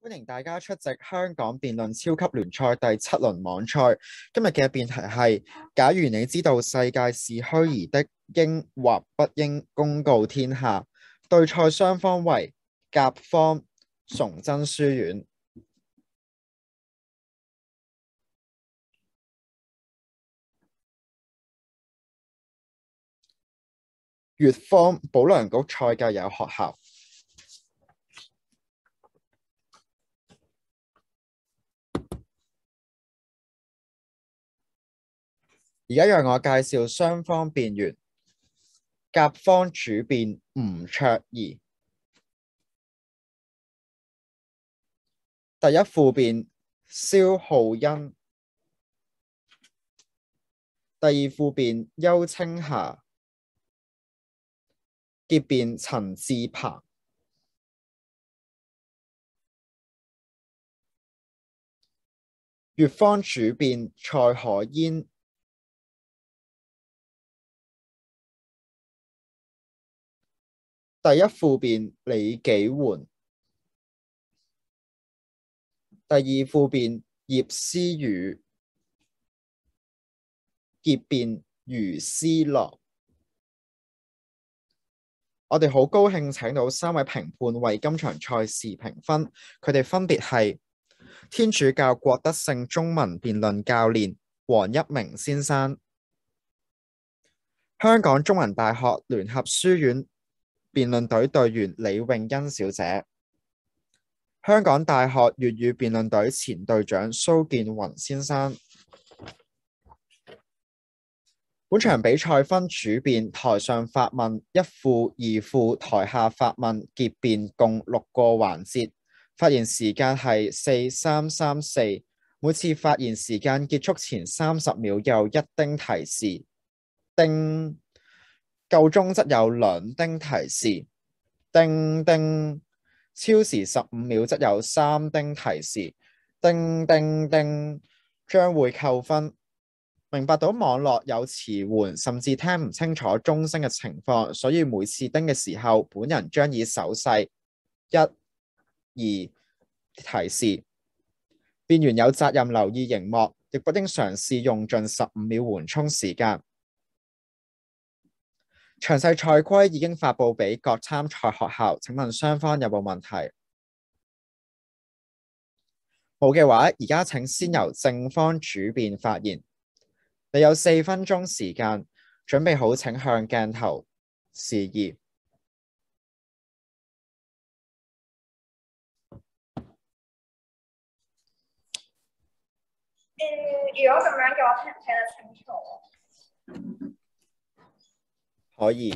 歡迎大家出席香港辯論超級聯賽第7輪網賽。今日嘅辯題係：假如你知道世界是虛擬的，應或不應公告天下。對賽雙方為甲方崇真書院，乙方保良局賽界有學校。而家讓我介紹雙方辯員。甲方主辯吳卓儀，第一副辯蕭浩欣，第二副辯邱清霞，結辯陳志鵬。乙方主辯蔡可嫣，第一副辯李紀媛，第二副辯葉思雨，結辯余思樂。我哋好高興請到3位評判為今場賽事評分，佢哋分別係天主教郭德勝中文辯論教練黃一鳴先生，香港中文大學聯合書院辯論隊隊員李詠欣小姐，香港大學粵語辯論隊前隊長蘇建雲先生。本場比賽分主辯、台上發問、一副、二副、台下發問、結辯共6個環節，發言時間係4-3-3-4，每次發言時間結束前30秒有1丁提示，叮，夠鐘則有2丁提示，叮叮，超時15秒則有3丁提示，叮叮叮，將會扣分。明白到網絡有遲緩甚至聽唔清楚鐘聲嘅情況，所以每次叮嘅時候，本人將以手勢1、2提示。辯員有責任留意熒幕，亦不應嘗試用盡15秒緩衝時間。詳細賽規已經發布俾各參賽學校，請問雙方有冇問題？冇嘅話，而家請先由正方主辯發言。你有4分鐘時間，準備好請向鏡頭示意。 如果咁樣嘅話，聽唔聽得清楚？ 可以。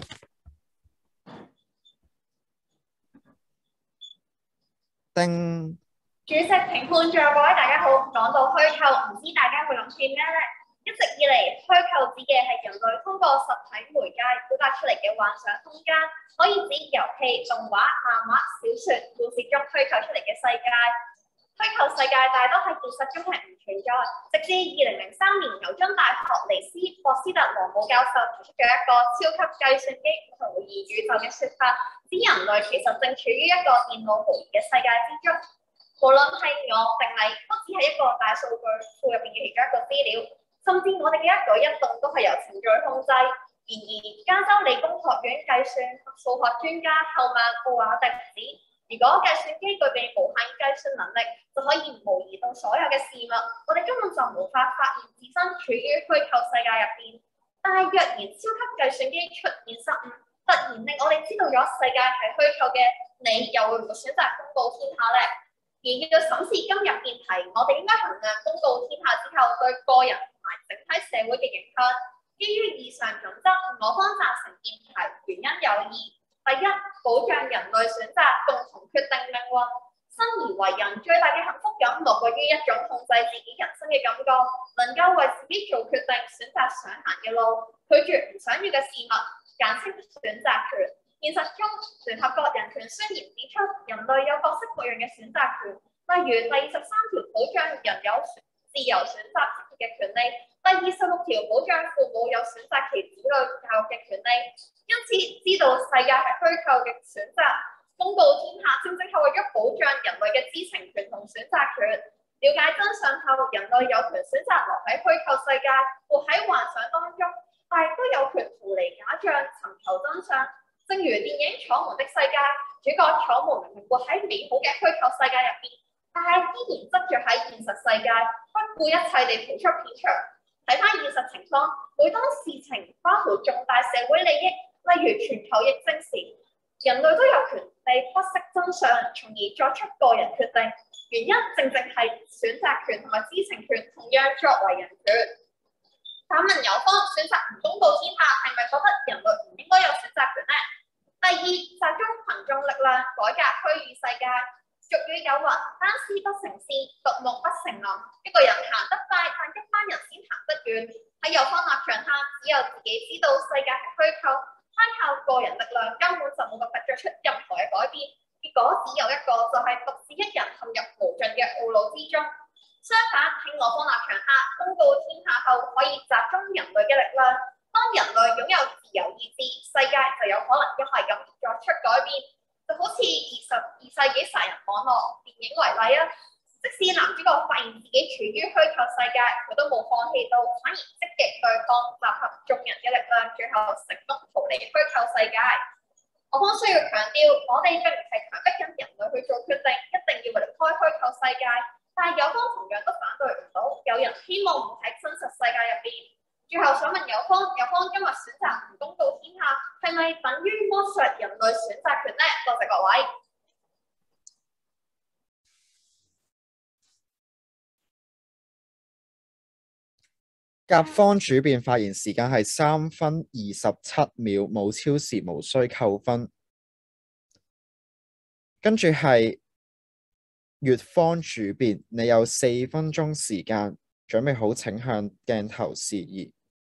叮。 主席、評判仲有各位大家好，講到虛構，唔知大家會諗住咩呢？一直以嚟，虛構指嘅係人類通過實體媒介表達出嚟嘅幻想空間，可以指遊戲、動畫、漫畫、小說、故事中虛構出嚟嘅世界。虛構世界大多喺現實中係唔存在，直至2003年牛津大學尼斯霍斯特羅姆教授提出咗一個超級計算機模擬宇宙嘅說法，指人類其實正處於一個電腦模擬嘅世界之中。無論係我定你，都只係一個大數據庫入邊嘅其中一個資料，甚至我哋嘅一舉一動都係由程序控制。然而，加州理工學院計算數學專家後曼奧瓦迪指，如果計算機具備無限計算能力，就可以模擬到所有嘅事物，我哋根本就無法發現自身處於虛構世界入邊。但係若然超級計算機出現失誤，突然令我哋知道咗世界係虛構嘅，你又會唔會選擇公告天下呢？而要審視今日辯題，我哋應該衡量公告天下之後對個人同埋整體社會嘅影響。基於以上準則，我方贊成辯題，原因有二：第一，保障人類選擇共同決定命運。生而為人最大嘅幸福感，莫過於一種控制自己人生嘅感覺，能夠為自己做決定，選擇想行嘅路，拒絕唔想要嘅事物，簡稱選擇權。現實中，聯合國人權宣言指出，人類有各式各樣嘅選擇權，例如第23條保障人有自由選擇職業嘅權利，第26條保障父母有選擇其子女教育嘅權利。因此，知道世界係虛構嘅選擇， 公告天下正正係為咗保障人類嘅知情權同選擇權。了解真相後，人類有權選擇留喺虛構世界，活喺幻想當中，但係都有權逃離假象，尋求真相。正如電影《楚門的世界》，主角楚門明明活喺美好嘅虛構世界入邊，但係依然執着喺現實世界，不顧一切地逃出片場。睇翻現實情況，每當事情關乎重大社會利益，例如全球疫症時，人類都有權利不惜真相，從而作出個人決定。原因正正係選擇權同埋知情權同樣作為人權。反問有方選擇唔公告天下，係咪覺得人類唔應該有選擇權呢？第二，集中群眾力量改革虛擬世界。俗語有云：單絲不成線，獨木不成林。一個人行得快，但一班人先行得遠。喺有方立場下，只有自己知道世界係虛構，單靠個人力量根本就冇辦法作出任何嘅改變。結果只有一個，就係獨自一人陷入無盡嘅懊惱之中。相反，喺我方立場下，公告天下後可以集中人類嘅力量。當人類擁有自由意志，世界就有可能因為咁而作出改變。就好似22世紀殺人網絡電影為例啊，即使男主角發現自己處於虛構世界，佢都冇放棄到，反而積極對抗，集合眾人嘅力量，最後成功逃離虛構世界。我方需要強調，我哋並唔係強迫緊人類去做決定，一定要離開虛構世界，但係有方同樣都反對唔到，有人希望活喺真實世界入邊。最後想問有方今日選擇唔公告天下，係咪等於剝削人類選擇權呢？多謝各位。 甲方主辯發言時間係3分27秒，冇超時，無需扣分。跟住係乙方主辯，你有4分鐘時間，準備好請向鏡頭示意。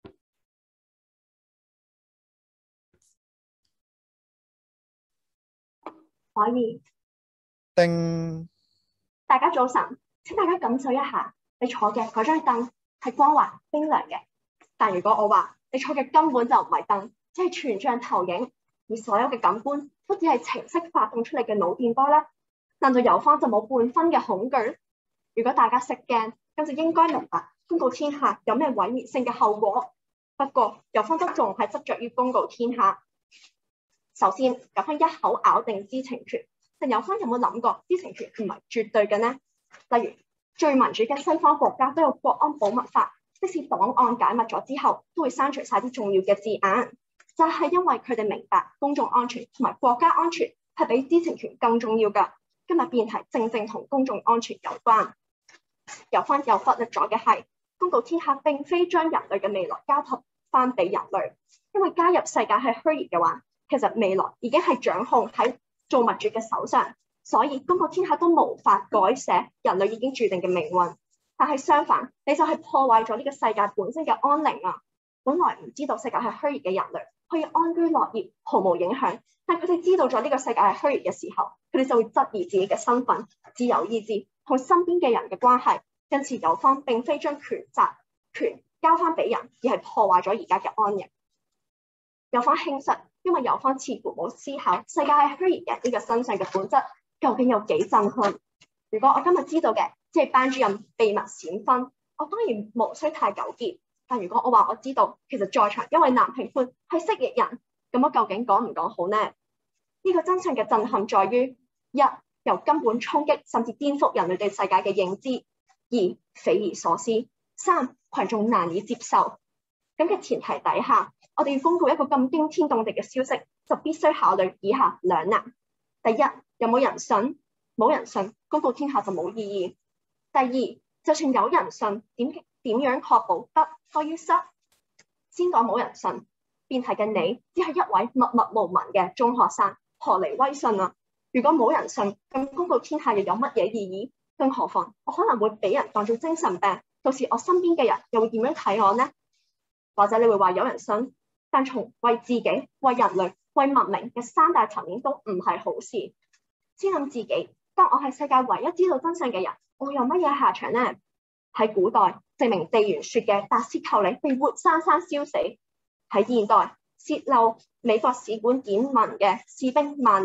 可以。 叮。 大家早晨，請大家感受一下，你坐嘅嗰張凳係光滑冰涼嘅。但如果我話你坐嘅根本就唔係凳，只係全像投影，而所有嘅感官都只係程式發動出嚟嘅腦電波咧，難道有方就冇半分嘅恐懼？如果大家識驚，咁就應該明白公告天下有咩毀滅性嘅後果。不過有方都仲係執着於公告天下。首先，有方一口咬定知情權，但有方有冇諗過知情權唔係絕對嘅呢？例如最民主嘅西方國家都有國安保密法，即使檔案解密咗之後，都會刪除晒啲重要嘅字眼，就係因為佢哋明白公眾安全同埋國家安全係比知情權更重要㗎。今日辯題正正同公眾安全有關。有方又忽略咗嘅係，公告天下並非將人類嘅未來交託翻俾人類，因為加入世界係虛擬嘅話，其實未來已經係掌控喺造物主嘅手上，所以公告天下都無法改寫人類已經注定嘅命運。但係相反，你就係破壞咗呢個世界本身嘅安寧啊！本來唔知道世界係虛擬嘅人類可以安居樂業，毫無影響。但佢哋知道咗呢個世界係虛擬嘅時候，佢哋就會質疑自己嘅身份、自由意志同身邊嘅人嘅關係。因此，有方並非將權交翻俾人，而係破壞咗而家嘅安寧。有方輕率，因為有方似乎冇思考世界係虛擬嘅呢個真相嘅本質究竟有幾震撼。如果我今日知道嘅即係班主任秘密閃婚，我當然無需太糾結。但如果我話我知道，其實在場因為男評判係蜥蜴人，咁我究竟講唔講好呢？呢個真相嘅震撼在於：一、由根本衝擊甚至顛覆人類對世界嘅認知；二、匪夷所思；三、群眾難以接受。咁嘅前提底下，我哋要公告一個咁驚天動地嘅消息，就必須考慮以下兩難：第一，有冇人信？冇人信，公告天下就冇意義。第二，就算有人信，點樣確保得多於失？先講冇人信，辯題嘅你只係一位默默無聞嘅中學生，何嚟威信啊？如果冇人信，咁公告天下又有乜嘢意義？更何況我可能會俾人當做精神病，到時我身邊嘅人又會點樣睇我呢？或者你會話有人信，但從為自己、為人類、為文明嘅三大層面都唔係好事。先諗自己，當我係世界唯一知道真相嘅人，我會有乜嘢下場呢？喺古代，證明地緣說嘅達斯寇里被活生生燒死；喺現代，洩漏美國使館檢文嘅士兵萬寧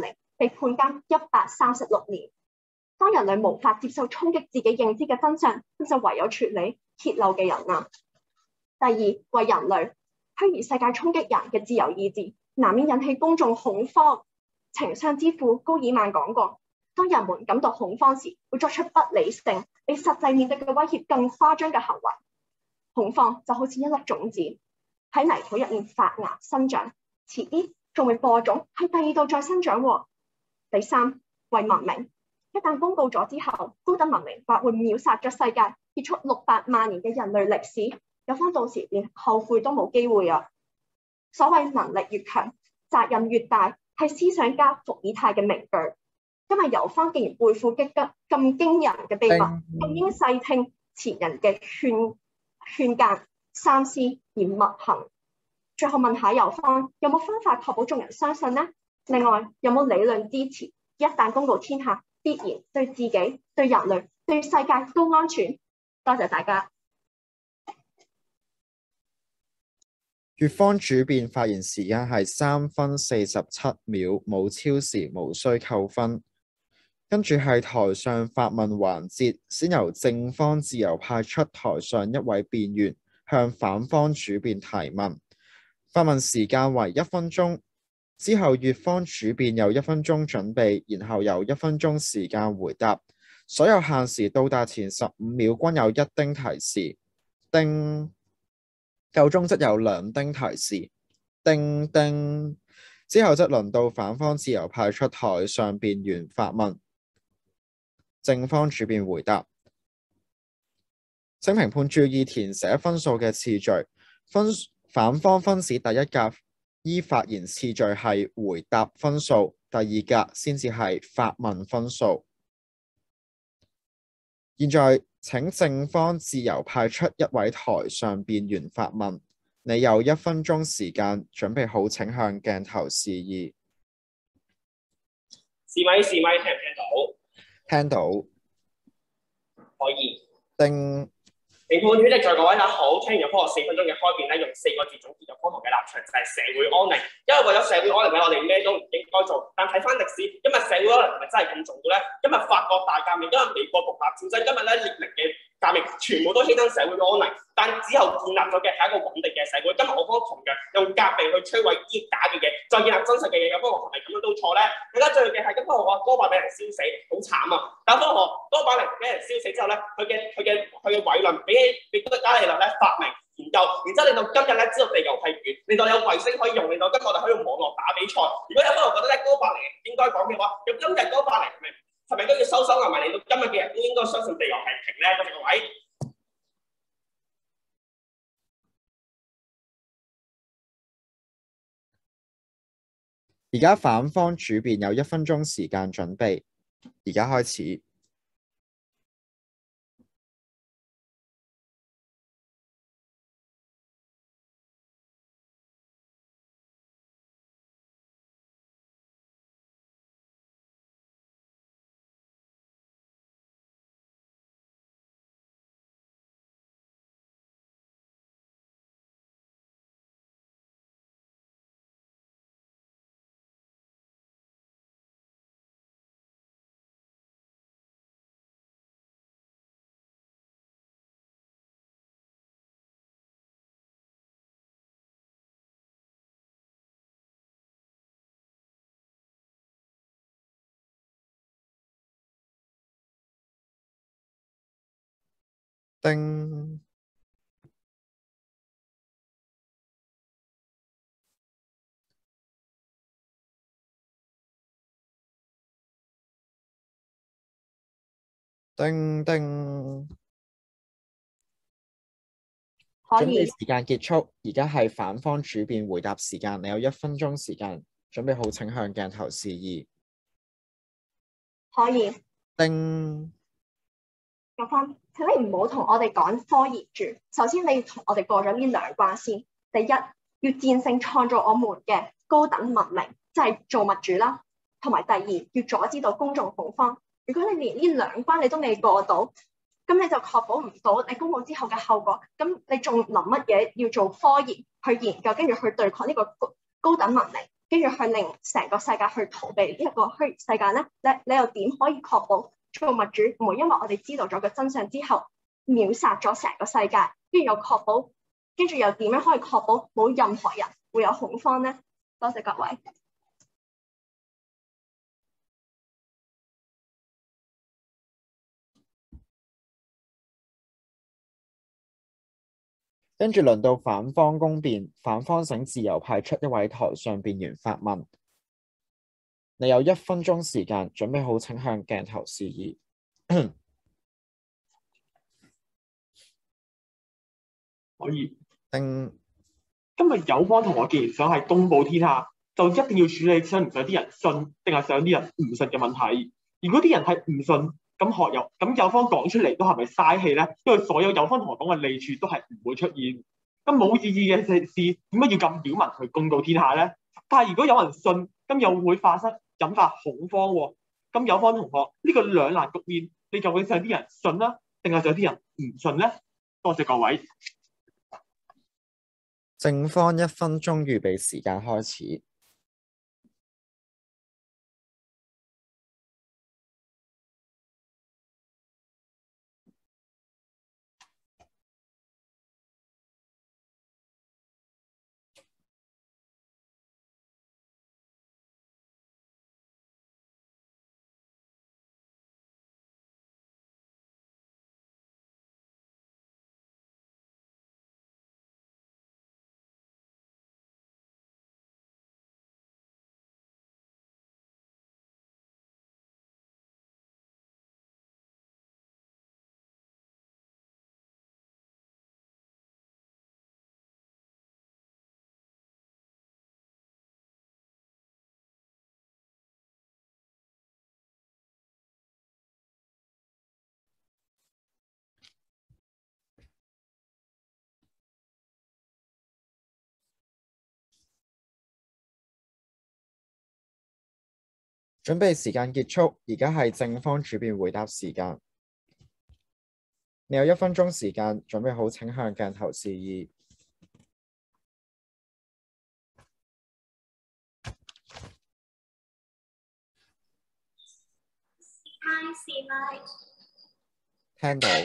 被判監136年。當人類無法接受衝擊自己認知嘅真相，咁就唯有處理揭露嘅人啦。第二，為人類虛擬世界衝擊人嘅自由意志，難免引起公眾恐慌。情商之父高爾曼講過，當人們感到恐慌時，會作出不理性、比實際面對嘅威脅更誇張嘅行為。恐慌就好似一粒種子喺泥土入面發芽生長，遲啲仲會播種喺第二度再生長喎。第三，為文明，一旦公告咗之後，高等文明或會秒殺咗世界，結束600萬年嘅人類歷史，有方到時連後悔都冇機會啊！所謂能力越強，責任越大，係思想家伏爾泰嘅名句。因為尤方既然背負激咁驚人嘅秘密，更應細聽前人嘅勸諫，三思而勿行。最後問下尤方，有冇方法確保眾人相信呢？另外，有冇理論支持一旦公告天下，必然對自己、對人類、對世界都安全？多謝大家。 乙方主辯發言時間係3分47秒，冇超時，無需扣分。跟住係台上發問環節，先由正方自由派出台上一位辯員向反方主辯提問，發問時間為1分鐘。之後乙方主辯有1分鐘準備，然後有1分鐘時間回答。所有限時到達前15秒均有1丁提示，叮，夠鐘則有2丁提示，叮叮。之後則輪到反方自由派出台上辯員發問，正方主辯回答。請評判注意填寫分數嘅次序，反方分試第一格依發言次序係回答分數，第二格先至係發問分數。現在請正方自由派出一位台上辯員發問，你有1分鐘時間，準備好請向鏡頭示意。 試咪，聽唔聽到？ 聽到。 可以。 叮。 評判主席在各位大家好，聽完咗科學4分鐘嘅開辯咧，用4個字總結咗科學嘅立場就係社會安寧。因為為咗社會安寧咧，我哋咩都唔應該做。但睇翻歷史，今日社會安寧係咪真係咁重要咧？今日法國大革命，今日美國獨立戰爭，今日咧列寧嘅革命，全部都犧牲社會嘅安寧。但之後建立咗嘅係一個穩定嘅社會。今日我方同樣用革命去摧毀啲假嘅嘢，再建立真實嘅嘢。有科學係咪咁樣都錯咧？更加最嘅係咁，科學話哥白尼俾人燒死，好慘啊！但科學哥白尼俾人燒死之後咧，佢嘅偉論俾伽利略咧發明研究，然之後令到今日咧知道地球係圓，令到有衛星可以用，令到今日我哋可以用網絡打比賽。如果有科學覺得咧哥白尼應該講嘅話，咁今日哥白尼係咪都要收手埋嚟？令到今日嘅人都應該相信地球係平咧？多謝各位。 而家反方主辯有1分鐘時間準備，而家開始。叮。叮叮。準備時間結束，而家係反方主辯回答時間，你有1分鐘時間，準備好請向鏡頭示意。 可以。 叮。 有方，請你唔好同我哋講科研住。首先你要同我哋過咗呢2關先。第一，要戰勝創造我們嘅高等文明，即係造物主啦。同埋第二，要阻止到公眾恐慌。如果你連呢2關你都未過到，咁你就確保唔到你公佈之後嘅後果。咁你仲諗乜嘢要做科研去研究，跟住去對抗呢個高等文明？ 跟住去令成個世界去逃避呢一個虛擬世界咧，你又點可以確保造物主唔會因為我哋知道咗個真相之後秒殺咗成個世界，跟住又確保，跟住又點樣可以確保冇任何人會有恐慌咧？多謝各位。 跟住輪到反方攻辯，反方請自由派出一位台上辯員發問。你有1分鐘時間，準備好請向鏡頭示意。 可以。 今日有方同學既然想係公佈天下，就一定要處理想唔想啲人信，定係想啲人唔信嘅問題。如果啲人係唔信，咁有方講出嚟都係咪嘥氣咧？因為所有有方同學講嘅利處都係唔會出現，咁冇意義嘅事點解要咁擾民去公告天下咧？但係如果有人信，咁又會引發恐慌喎。咁有方同學呢個兩難局面，你究竟想啲人信啦，定係想啲人唔信咧？多謝各位。 正方1分鐘預備時間開始。準備時間結束，而家係正方主辯回答時間。你有1分鐘時間，準備好請向鏡頭示意。聽到。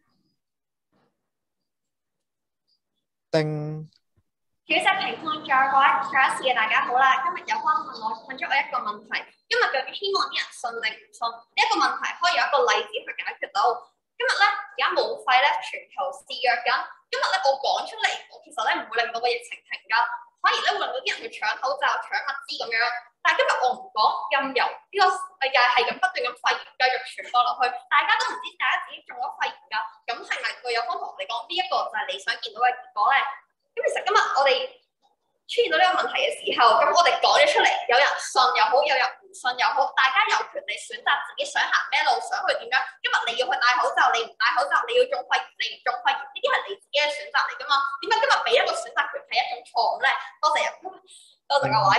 叮。 主席、評判，仲有各位在一嘅大家好啦！今日有方問咗我一個問題，今日究竟希望啲人信定唔信？呢一個問題可以有一個例子去解決到。今日咧而家武肺咧全球肆虐緊，今日咧我講出嚟，我其實咧唔會令到個疫情停㗎，反而咧會令到啲人去搶口罩、搶物資咁樣。但係今日我唔講，任由呢個世界係咁不斷咁肺炎繼續傳播落去，大家都唔知大家自己中咗肺炎㗎，咁係咪佢有方同我哋講呢一個就係你想見到嘅結果咧？咁其實今日我哋出現到呢個問題嘅時候，咁我哋講咗出嚟，有人信又好，有人唔信又好，大家有權利選擇自己想行咩路，想去點樣。今日你要去戴口罩，你唔戴口罩；你要中肺炎，你唔中肺炎，呢啲係你自己嘅選擇嚟㗎嘛？點解今日俾一個選擇權係一種錯誤咧？多謝各位。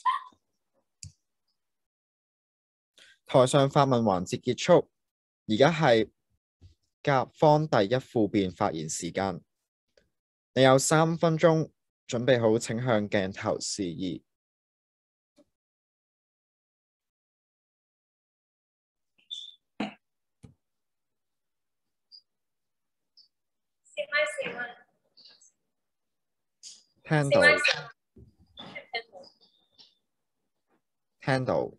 台上發問環節結束，而家係甲方第一副辯發言時間。你有3分鐘，準備好請向鏡頭示意。聽到。聽到。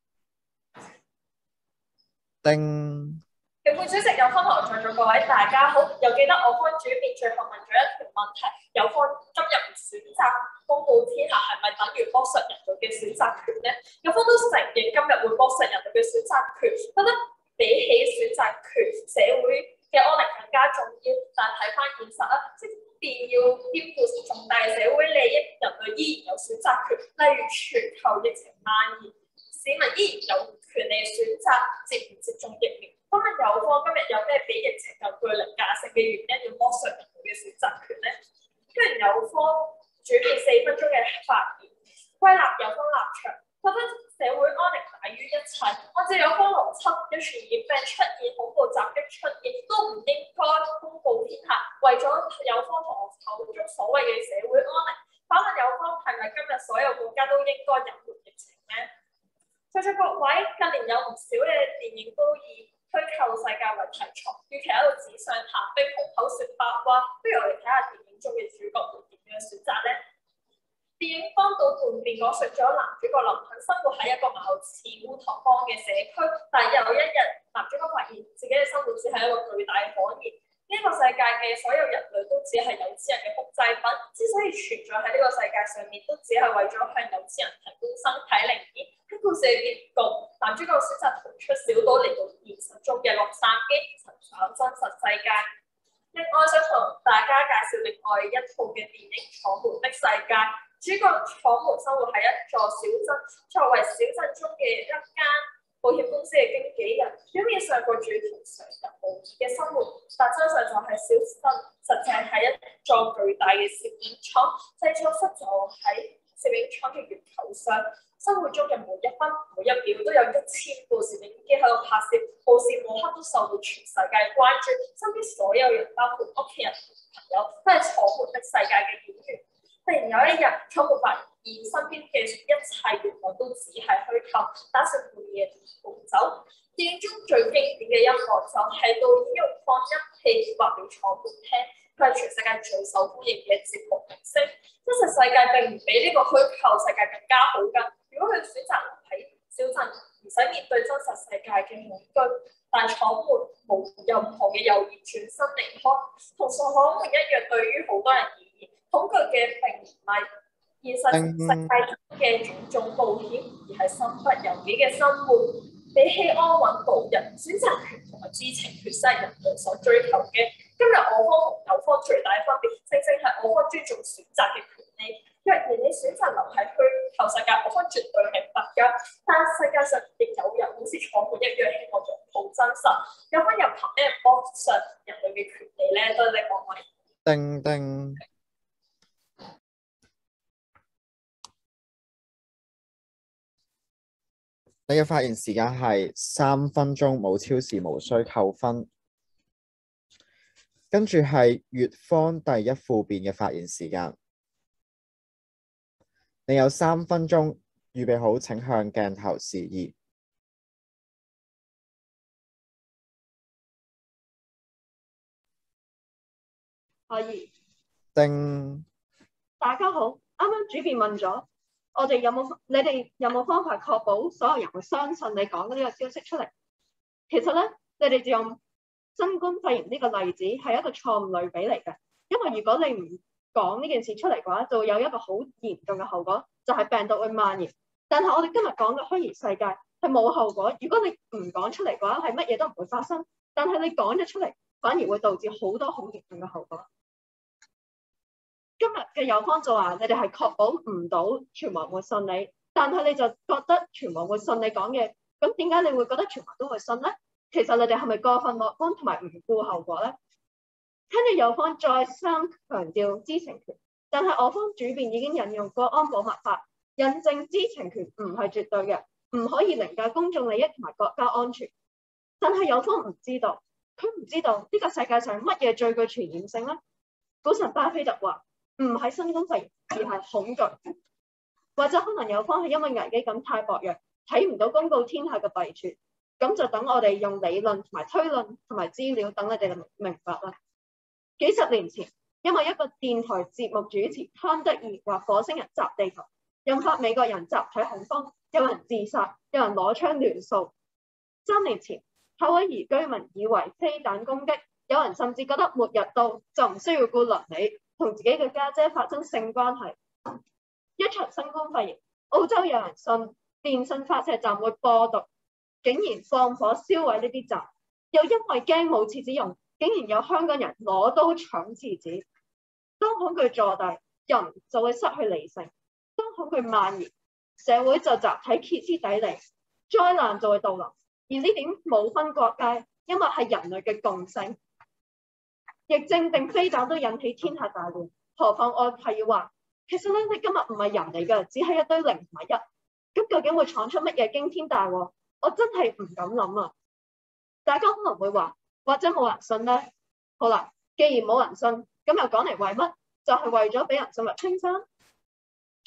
叮。 評判主席有方同在座各位大家好，又記得我方主辯最後問咗一條問題，有方今日唔選擇公佈天下係咪等於剝削人類嘅選擇權咧？有方都承認今日會剝削人類嘅選擇權，覺得比起選擇權，社會嘅安寧更加重要。但睇翻現實啊，即便要兼顧重大嘅社會利益，人類依然有選擇權，例如全球疫情蔓延，市民依然有權利選擇接唔接種疫苗。今日有咩比疫情更具凌駕性嘅原因要剝削人類嘅選擇權咧？雖然有方主辯4分鐘嘅發言，歸納有方立場，覺得社會安寧大於一切。按照有方邏輯，有傳染病出現、恐怖襲擊出現，都唔應該公告天下。為咗有方同學口中所謂嘅社會安寧， 反問有方係咪今日所有國家都應該隱瞞疫情呢？在座各位，近年有唔少嘅電影都以虛構世界為題材，與其喺度紙上談兵、空口説白話，不如我哋睇下電影中嘅主角會點樣選擇呢？電影幫到叛變講述咗男主角林肯生活喺一個貌似烏托邦嘅社區，但係有一日男主角發現自己嘅生活只係一個巨大嘅謊言。呢個世界嘅所有人類都只係有錢人嘅複製品，之所以存在喺呢個世界上面，都只係為咗向有錢人提供身體零件。喺故事嘅結局，男主角選擇逃出小島嚟到現實中嘅洛杉磯，尋找真實世界。另外想同大家介紹另外一套嘅電影《楚門的世界》。主角楚門生活喺一座小鎮，作為小鎮中嘅一間保險公司嘅經紀人，表面上過住同常人無異嘅生活，但真相就係小鎮實際係一座巨大嘅攝影廠，製作室就喺攝影廠嘅月球上。生活中嘅每一分每一秒都有1000部攝影機喺度拍攝，無時無刻都受到全世界關注，身邊所有人包括屋企人同朋友都係楚門的世界嘅演員。突然有一日，楚門發現身邊嘅一切原來都只係虛構，打算半夜逃走。電影中最經典嘅一幕就係導演用放音器話俾楚門聽，佢係全世界最受歡迎嘅節目明星。真實世界並唔比呢個虛構世界更加好㗎。如果佢選擇留喺小鎮，唔使面對真實世界嘅恐懼，但楚門冇任何嘅猶豫，轉身離開。同楚門一樣，對於好多人而言，恐懼嘅並唔係現實世界嘅種種冒險，而係身不由己嘅生活。比起安穩無人，選擇權同埋知情權先係人類所追求嘅。今日我方同友方最大嘅分別，正正係我方尊重選擇嘅權利。若然你選擇留喺虛構世界，我方絕對明白㗎。但世界上亦有人好似楚門一樣，希望擁抱真實。有分又憑咩剝削人類嘅權利咧？多謝各位。 叮叮。你嘅發言時間係3分鐘，冇超時，無需扣分。跟住係乙方第一副辯嘅發言時間。你有3分鐘，預備好請向鏡頭示意。 可以。 叮。 大家好，啱啱主辯問咗，你哋有冇方法確保所有人會相信你講嘅呢個消息出嚟？其實咧，你哋就用新冠肺炎呢個例子係一個錯誤類比嚟嘅，因為如果你唔講呢件事出嚟嘅話，就會有一個好嚴重嘅後果，就係病毒會蔓延。但係我哋今日講嘅虛擬世界係冇後果，如果你唔講出嚟嘅話，係乜嘢都唔會發生。但係你講咗出嚟，反而會導致好多好嚴重嘅後果。今日嘅友方就話你哋係確保唔到全民會信你，但係你就覺得全民會信你講嘅，咁點解你會覺得全民都會信呢？其實你哋係咪過分樂觀同埋唔顧後果呢？跟住友方再三強調知情權，但係我方主辯已經引用國安保密法，印證知情權唔係絕對嘅，唔可以凌駕公眾利益同埋國家安全。但係友方唔知道，佢唔知道呢個世界上乜嘢最具傳染性呢？股神巴菲特話唔係新冠肺炎，而係恐懼。或者可能友方係因為危機感太薄弱，睇唔到公告天下嘅弊處，咁就等我哋用理論同埋推論同埋資料，等你哋明白啦。幾十年前，因為一個電台節目主持湯德爾話火星人襲地球，引發美國人集體恐慌，有人自殺，有人攞槍亂掃。3年前，夏威夷居民以為飛彈攻擊，有人甚至覺得末日到就唔需要顧倫理，同自己嘅家姐發生性關係。一場新冠肺炎，澳洲有人信電信發射站會播毒，竟然放火燒毀呢啲站，又因為驚冇廁紙用，竟然有香港人攞刀搶廁紙。當恐懼坐大，人就會失去理性；當恐懼蔓延，社會就集體歇斯底里，災難就會到臨。而呢點冇分國界，因為係人類嘅共性。疫症定飛彈都引起天下大亂，何況我係要話，其實咧你今日唔係人嚟㗎，只係一堆零同埋一。咁究竟會闖出乜嘢驚天大禍？我真係唔敢諗啊！大家可能會話，或者冇人信咧。好啦，既然冇人信，咁又講嚟為乜？就係為咗俾人信入青山。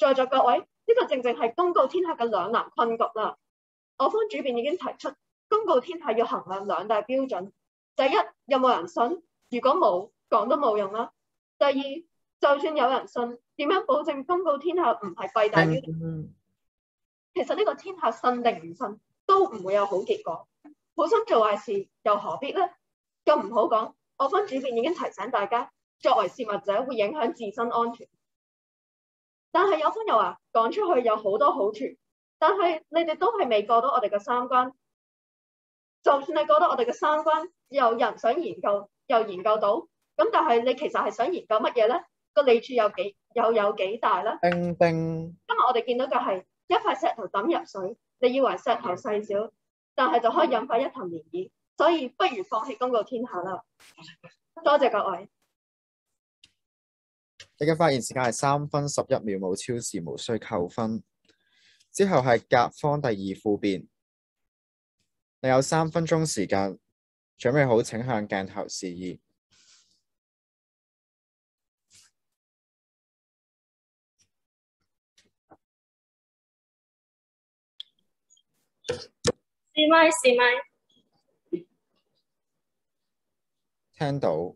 在座各位，呢個正正係公告天下嘅兩難困局啦。我方主辯已經提出，公告天下要衡量兩大標準。第一，有冇人信？如果冇，講都冇用啦。第二，就算有人信，點樣保證公告天下唔係弊大於利？其實呢個天下信定唔信，都唔會有好結果。好心做壞事，又何必呢？咁唔好講，我方主辯已經提醒大家，作為泄密者會影響自身安全。但係有方又話講出去有好多好處，但係你哋都係未過到我哋嘅三關。就算你過到我哋嘅三關，有人想研究又研究到，咁但係你其實係想研究乜嘢呢？個利處有幾大呢？ 叮叮。 今日我哋見到嘅係一塊石頭抌入水，你以為石頭細小，但係就可以引發一頭漣漪，所以不如放棄公告天下啦。多謝各位。 你嘅發言時間係3分11秒，冇超時，無需扣分。之後係甲方第二副辯，你有3分鐘時間，準備好請向鏡頭示意。 試咪， 聽到。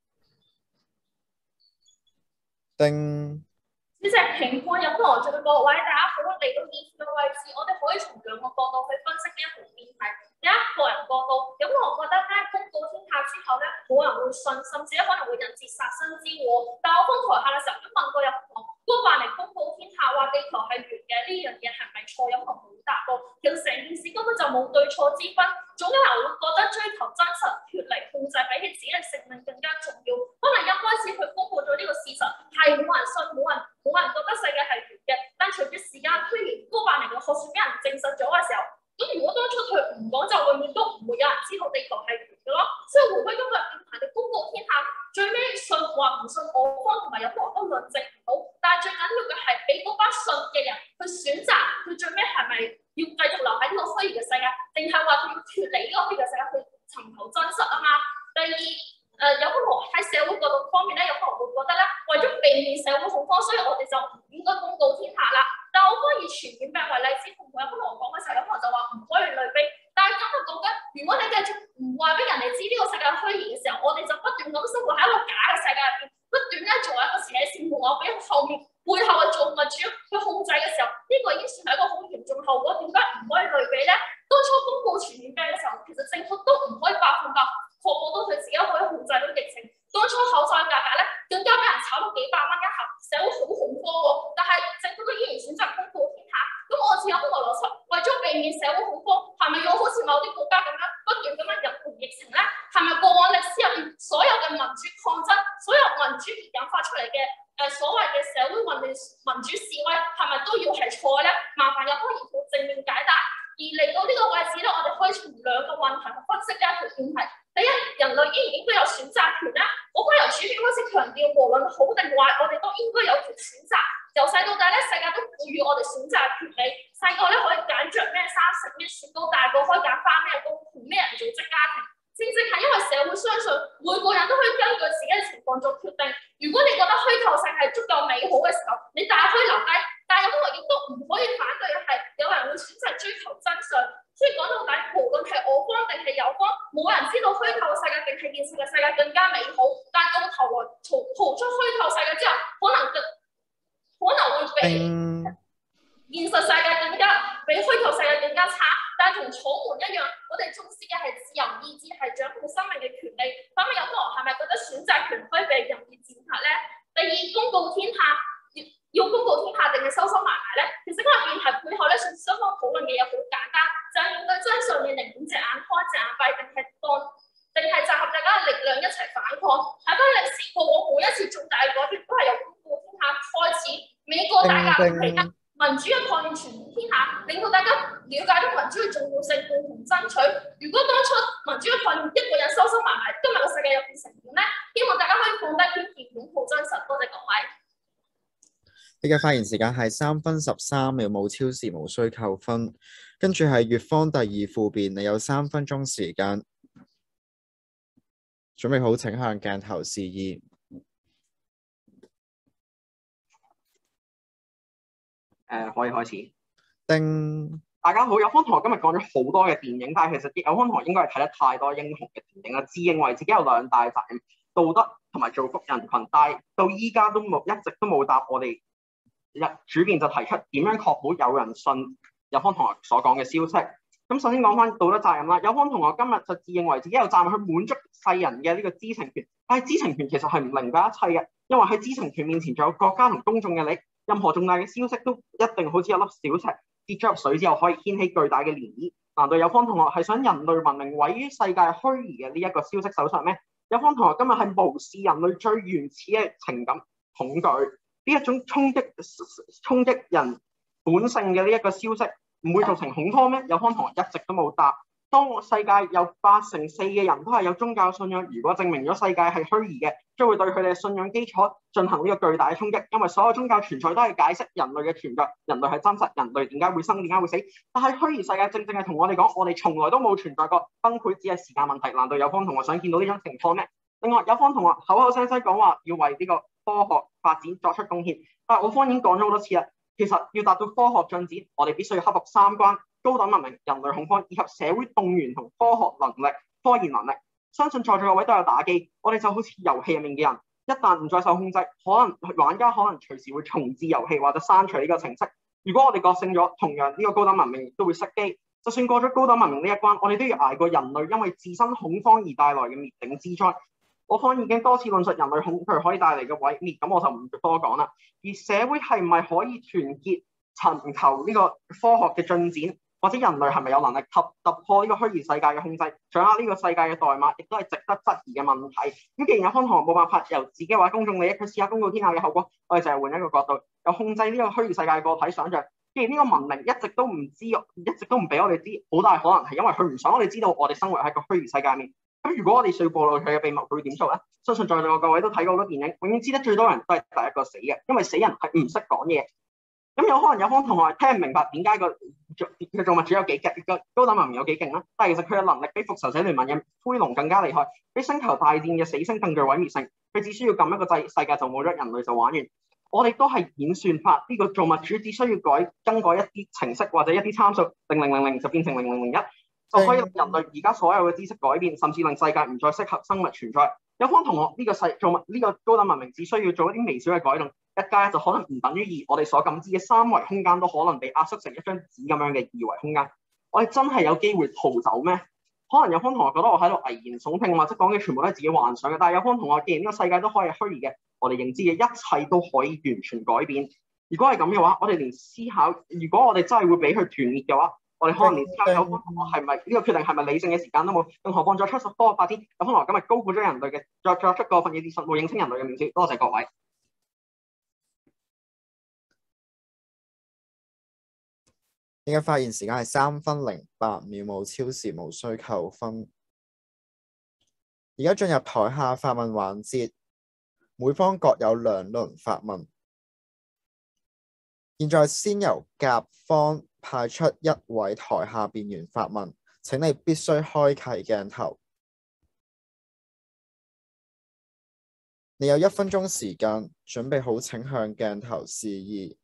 叮。 主席評判有冇在座各位，大家好，嚟到議事嘅位置，我哋可以從兩個角度去分析呢一條辯題。第一個人角度，咁我覺得咧，公告天下之後咧，冇人會信，甚至咧可能會引致殺身之禍。但我方台下嘅時候都問過有同學，都話嚟公告天下話地球係圓嘅呢樣嘢係咪錯？有同學冇答過。其實成件事根本就冇對錯之分，總有人會覺得追求真實、脫離控制，比起自己嘅性命更加重要。可能一開始佢公布咗呢個事實，係冇人信，冇人覺得世界係圓嘅。但隨住時間推移，高百年嘅學說俾人證實咗嘅時候，咁如果當初佢唔講，就永遠都唔會有人知道地球係圓嘅咯。所以回歸今日辯題嘅公告天下，最尾信或唔信，我方同埋有方都論證唔到。但係最緊要嘅係俾嗰班信嘅人去選擇，佢最尾係咪要繼續留喺呢個虛擬嘅世界，定係話佢要脫離呢個虛擬嘅世界去尋求真實啊嘛？第二，有方喺社會角度方面咧，有方會覺得咧，為咗避免社會恐慌，所以我哋就唔應該公告天下啦。但係我方以傳染病為例子，同有方同我講嘅時候，有方就話唔可以類比。但係今日講緊，如果你繼續唔話俾人哋知呢個世界虛擬嘅時候，我哋就不斷咁生活喺一個假嘅世界入邊，不斷咧做一個邪線木偶，俾後面背後嘅造物主去控制嘅時候，呢個已經算係一個好嚴重嘅後果。點解唔可以類比咧？當初公布傳染病嘅時候，其實政府都唔可以100%確保到佢自己可以控制到疫情。當初口罩價格咧，更加俾人炒到幾百蚊一盒，社會好恐慌喎。但係政府都依然選擇公告天下。咁我似有個邏輯，為咗避免社會恐慌，係咪要好似某啲國家咁樣不斷咁樣入盤疫情咧？係咪過往歷史入邊所有嘅民主抗爭，所有民主而引發出嚟嘅所謂嘅社會運動、民主示威，係咪都要係錯咧？麻煩有方研討正面解答。而嚟到呢個位置咧，我哋可以從兩個問題去分析呢一條辯題。第一，人類應唔應該有選擇權咧？我覺得由主辯開始強調，無論好定壞，我哋都應該有權選擇。由細到大咧，世界都賦予我哋選擇嘅權利。細個咧可以揀着咩衫食咩雪糕，大個可以揀翻咩工，同咩人組織家庭。正正係因為社會相信每個人都可以根據自己嘅情況做決定。如果你覺得虛構性係足夠美好嘅時候，你大可以留低。但係有亦都唔可以反對嘅係，有人會選擇追求真相。所以講到底，無論係我方定係友方，冇人知道虛構嘅世界定係現實嘅世界更加美好。但到頭來逃出虛構世界之後，可能會比現實世界比虛構世界更加差。但係同楚門一樣，我哋重視嘅係自由意志，係掌控生命嘅權利。反而有方係咪覺得選擇權可以被任意踐踏咧？第二，公告天下。要公告天下定係收埋咧？其實嗰個辯題背後咧，雙方討論嘅嘢好簡單，就係面對真相嘅寧願隻眼開隻眼閉，定係集合大家嘅力量一齊反抗。睇翻歷史過往每一次重大嘅改變，都係由公告天下開始。美國大革命期間，民主嘅概念傳遍天下，令到大家了解到民主嘅重要性，共同爭取。如果當初民主嘅概念一個人收埋，今日嘅世界又變成點咧？希望大家可以放低偏見，擁抱真實。多謝各位。 你嘅發言時間係3分13秒，冇超時，無需扣分。跟住係乙方第二副辯，你有3分鐘時間，準備好請向鏡頭示意。 可以開始。 叮， 大家好，有方同學今日講咗好多嘅電影，但係其實有方同學應該係睇得太多英雄嘅電影啦，自認為自己有兩大責任，道德同埋造福人群，但係到依家都冇，一直都冇答我哋。主辯就提出點樣確保有人信有方同學所講嘅消息。咁首先講翻道德責任啦，有方同學今日就自認為自己有責任去滿足世人嘅呢個知情權，但係知情權其實係唔凌駕一切嘅，因為喺知情權面前仲有國家同公眾嘅利益，任何重大嘅消息都一定好似一粒小石跌咗入水之後可以掀起巨大嘅漣漪。難道有方同學係想人類文明毀於世界虛擬嘅呢一個消息手上咩？有方同學今日係無視人類最原始嘅情感恐懼，呢一種衝擊人本性嘅呢一個消息唔會造成恐慌咩？有方同學一直都冇答。當世界有84%嘅人都係有宗教信仰，如果證明咗世界係虛擬嘅，將會對佢哋嘅信仰基礎進行呢個巨大嘅衝擊，因為所有宗教存在都係解釋人類嘅存在，人類係真實，人類點解會生，點解會死。但係虛擬世界正正係同我哋講，我哋從來都冇存在過，崩潰只係時間問題。難道有方同學想見到呢種情況咩？另外有方同學口口聲聲講話要為呢個科學發展作出貢獻，但係我方已經講咗好多次啦。其實要達到科學進展，我哋必須要克服三關：高等文明、人類恐慌以及社會動員同科學能力、科研能力。相信在座各位都有打機，我哋就好似遊戲入面嘅人，一旦唔再受控制，玩家可能隨時會重置遊戲或者刪除呢個程式。如果我哋覺醒咗，同樣呢個高等文明都會熄機。就算過咗高等文明呢一關，我哋都要捱過人類因為自身恐慌而帶來嘅滅頂之災。我方已經多次論述人類恐懼可以帶嚟嘅毀滅，咁我就唔多講啦。而社會係唔係可以團結尋求呢個科學嘅進展，或者人類係咪有能力突破呢個虛擬世界嘅控制，掌握呢個世界嘅代碼，亦都係值得質疑嘅問題。咁既然有方同學冇辦法由自己話公眾利益去試下公告天下嘅後果，我哋就係換一個角度，由控制呢個虛擬世界嘅個體想像。既然呢個文明一直都唔知，一直都唔俾我哋知，好大可能係因為佢唔想我哋知道我哋生活喺個虛擬世界入面。咁如果我哋碎破佢嘅秘密，佢會點做咧？相信在座各位都睇過好多電影，永遠知得最多人都係第一個死嘅，因為死人係唔識講嘢。咁有可能有方同學聽唔明白點解個造物主有幾勁，個高等文明有幾勁啦。但係其實佢嘅能力比復仇者聯盟嘅灰龍更加厲害，比星球大戰嘅死星更具毀滅性。佢只需要撳一個掣，世界就冇咗，人類就玩完。我哋都係演算法，呢個造物主只需要更改一啲程式或者一啲參數，0000就變成0001。就可以令人類而家所有嘅知識改變，甚至令世界唔再適合生物存在。有方同學呢個高等文明只需要做一啲微小嘅改動，1+1就可能唔等於2，我哋所感知嘅3維空間都可能被壓縮成一張紙咁樣嘅2維空間。我哋真係有機會逃走咩？可能有方同學覺得我喺度危言聳聽，或者講嘅全部都係自己幻想嘅。但係有方同學既然呢個世界都可以虛擬嘅，我哋認知嘅一切都可以完全改變。如果係咁嘅話，我哋連思考，如果我哋真係會俾佢團滅嘅話，我哋可能連思考有方同學係咪呢個決定係咪理性嘅時間都冇，更何況再出科學發展，有方同學今日高估咗人類嘅，再作出過分嘅事實，冇認清人類嘅面子。多謝各位。 應該發言時間係3分08秒，冇超時，無需扣分。而家進入台下發問環節，每方各有2輪發問。現在先由甲方派出一位台下辯員發問，請你必須開啟鏡頭。你有1分鐘時間，準備好請向鏡頭示意。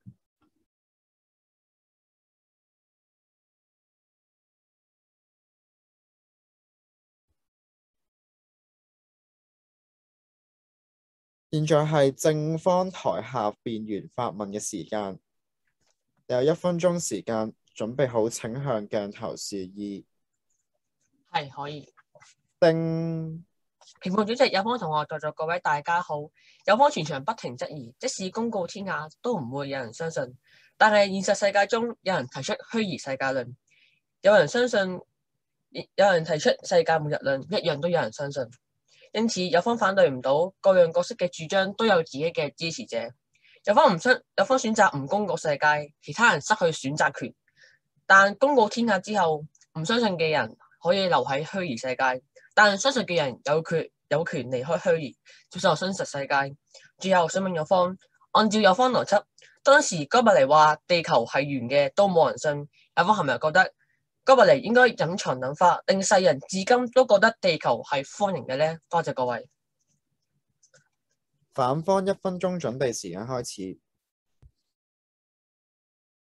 現在係正方台下辯員發問嘅時間。你有1分鐘時間，準備好請向鏡頭示意。 係可以。 叮。 評判主席，有方同學，在座各位大家好。有方全場不停質疑，即使公告天下，都唔會有人相信。但係現實世界中，有人提出虛擬世界論，有人相信，有人提出世界末日論，一樣都有人相信。因此，有方反對唔到各樣角色嘅主張，都有自己嘅支持者。有方選擇唔公告世界，其他人失去選擇權。但公告天下之後，唔相信嘅人可以留喺虛擬世界，但相信嘅人有權離開虛擬，接受真實世界。最後想問有方，按照有方邏輯，當時哥白尼話地球係圓嘅，都冇人信。有方係咪覺得哥白尼應該隱藏諗法，令世人至今都覺得地球係方形嘅呢？多謝各位。 反方1分鐘準備時間開始。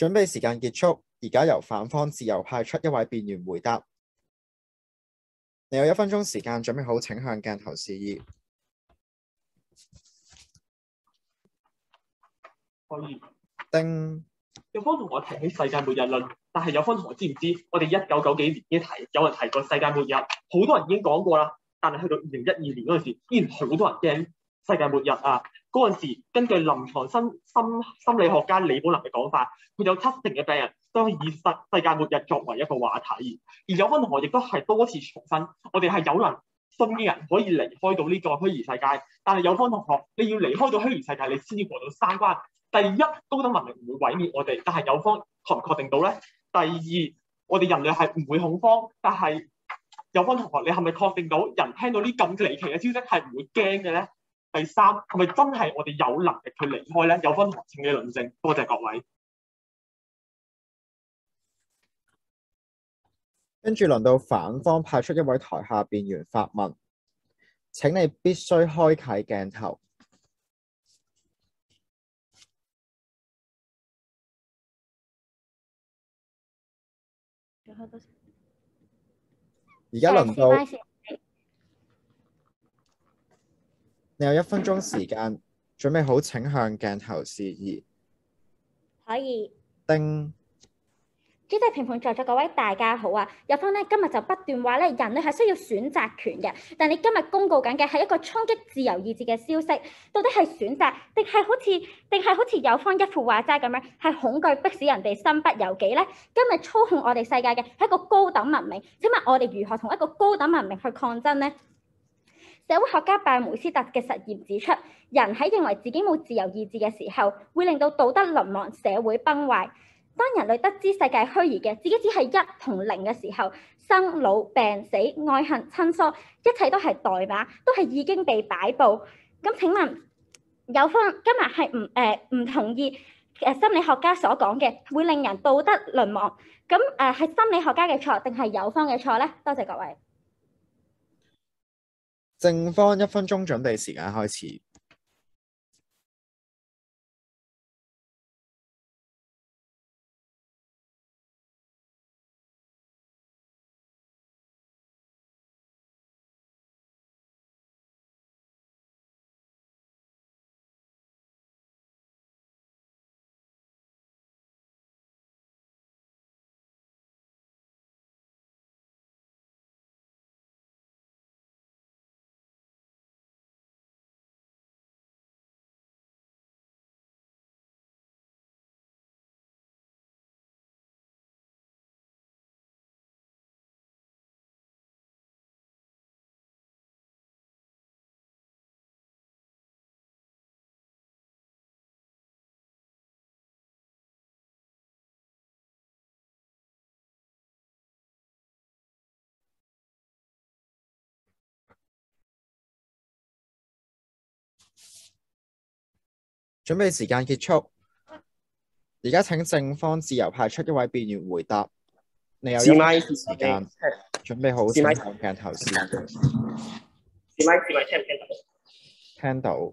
準備時間結束，而家由反方自由派出一位辯員回答。你有1分鐘時間，準備好請向鏡頭示意。 可以。 叮。 有方同學提起世界末日論，但係有方同學知唔知我哋1990幾年已經有人提過世界末日，好多人已經講過啦。但係去到2012年嗰陣時，依然好多人驚世界末日啊！嗰陣時根據臨床心理學家李寶能嘅講法，佢有70%嘅病人都以世界末日作為一個話題。而有方同學亦都係多次重申，我哋係有能信嘅人可以離開到呢個虛擬世界，但係有方同學你要離開到虛擬世界，你先至過到3關。第一，高等文明唔會毀滅我哋，但係有方確唔確定到咧？第二，我哋人類係唔會恐慌，但係有方同學，你係咪確定到人聽到呢咁離奇嘅消息係唔會驚嘅咧？第三，係咪真係我哋有能力去離開咧？有方同學請你論證，多謝各位。 跟住輪到反方派出一位台下辯員發問，請你必須開啟鏡頭。而家輪到你有1分鐘時間，準備好請向鏡頭示意。 可以。 叮。 主席、評判在座各位大家好啊！有方咧今日就不斷話咧，人類係需要選擇權嘅，但你今日公告緊嘅係一個衝擊自由意志嘅消息，到底係選擇定係好似有方一副話齋咁樣，係恐懼迫使人哋身不由己咧？今日操控我哋世界嘅係一個高等文明，請問我哋如何同一個高等文明去抗爭呢？社會學家拜梅斯特嘅實驗指出，人喺認為自己冇自由意志嘅時候，會令到道德淪亡、社會崩壞。當人類得知世界虛擬嘅，自己只係1同0嘅時候，生老病死、愛恨親疏，一切都係代碼，都係已經被擺佈。咁請問有方今日係唔同意心理學家所講嘅會令人道德淪亡？咁係心理學家嘅錯定係有方嘅錯咧？多謝各位。 正方1分鐘準備時間開始。準備時間結束，而家請正方自由派出一位辯員回答。你有1分鐘時間，準備好請向鏡頭示意。 聽唔聽到？ 聽到。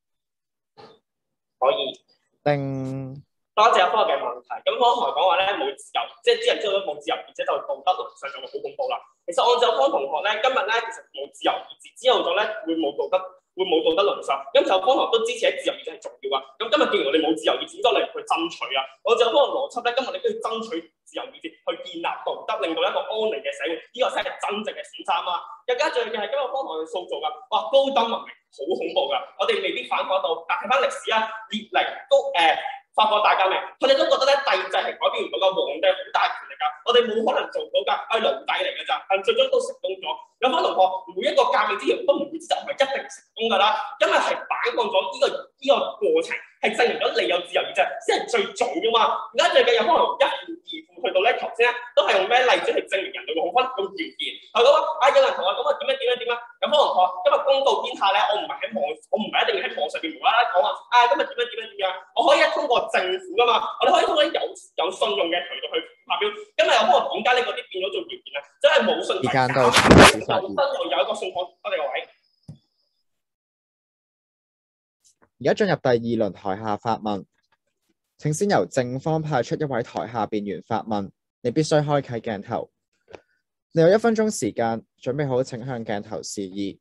可以。 叮。 多謝有方嘅問題。咁方同學講話咧冇自由，即係啲人知道咗冇自由，而且就道德淪喪就會好恐怖啦。其實按照方同學咧，今日咧其實冇自由意志，之後咗咧會冇道德淪喪。咁就方同學都支持喺自由意志係重要啊。咁今日既然我哋冇自由意志，應該嚟去爭取啊。按照方嘅邏輯咧，今日你都要爭取自由意志，去建立道德，令到一個安寧嘅社會，呢個先係真正嘅選擇啊嘛。更加重要嘅係今日方同學去塑造噶，哇高等文明好恐怖噶，我哋未必反駁到，但睇翻歷史啊，列寧都法國大革命，佢哋都覺得咧帝制係改變唔到噶，皇帝好大權力㗎，我哋冇可能做到㗎，係奴隸嚟㗎咋，但最終都成功咗。有班同學每一個革命之前都唔會知道係咪一定成功㗎啦，因為係反抗咗呢個過程，係證明咗你有自由意志先係最重要嘛。而家最近有可能一負二負去到咧，頭先咧都係用咩例子去證明人類嘅恐慌？用謠言。係咁啊，有人同我咁啊點樣？有可能同學今日公告天下咧，我唔係一定要喺網上邊無啦啦講話今日點樣，我可以通過政府㗎嘛，我哋可以通過有信用嘅渠道去發表。今日有可能點解你嗰啲變咗做謠言啊？真係冇信心。有一個信號，多謝各位。 而家進入第2輪台下發問， 請先由正方派出一位台下辯員發問，你必須開啟鏡頭。你有1分鐘時間，準備好請向鏡頭示意。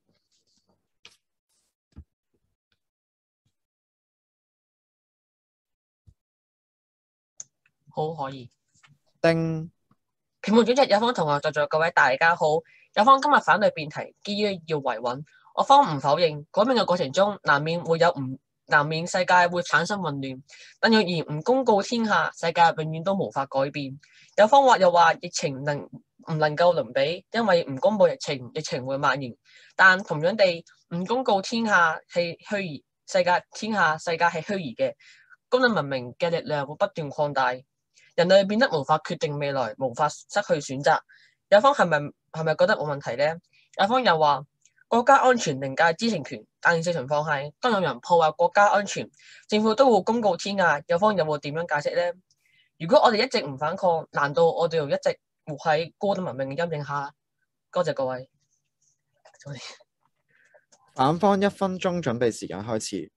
好，可以。 叮。 評判主席，有方同學在座各位大家好。有方今日反對辯題，基於要維穩，我方唔否認改變嘅過程中難免世界會產生混亂，但若然唔公告天下，世界永遠都無法改變。有方又話疫情唔能夠鄰比，因為唔公布疫情會蔓延。但同樣地，唔公告天下係虛擬，世界係虛擬嘅，高等文明嘅力量會不斷擴大，人類變得無法決定未來，無法失去選擇。有方係咪覺得冇問題呢？有方又話國家安全凌駕知情權，但現實情況係，當有人破壞國家安全，政府都會公告天下。有方有冇點樣解釋呢？如果我哋一直唔反抗，難道我哋又一直活喺高等文明嘅陰影下？多謝各位。 反方1分鐘準備時間開始。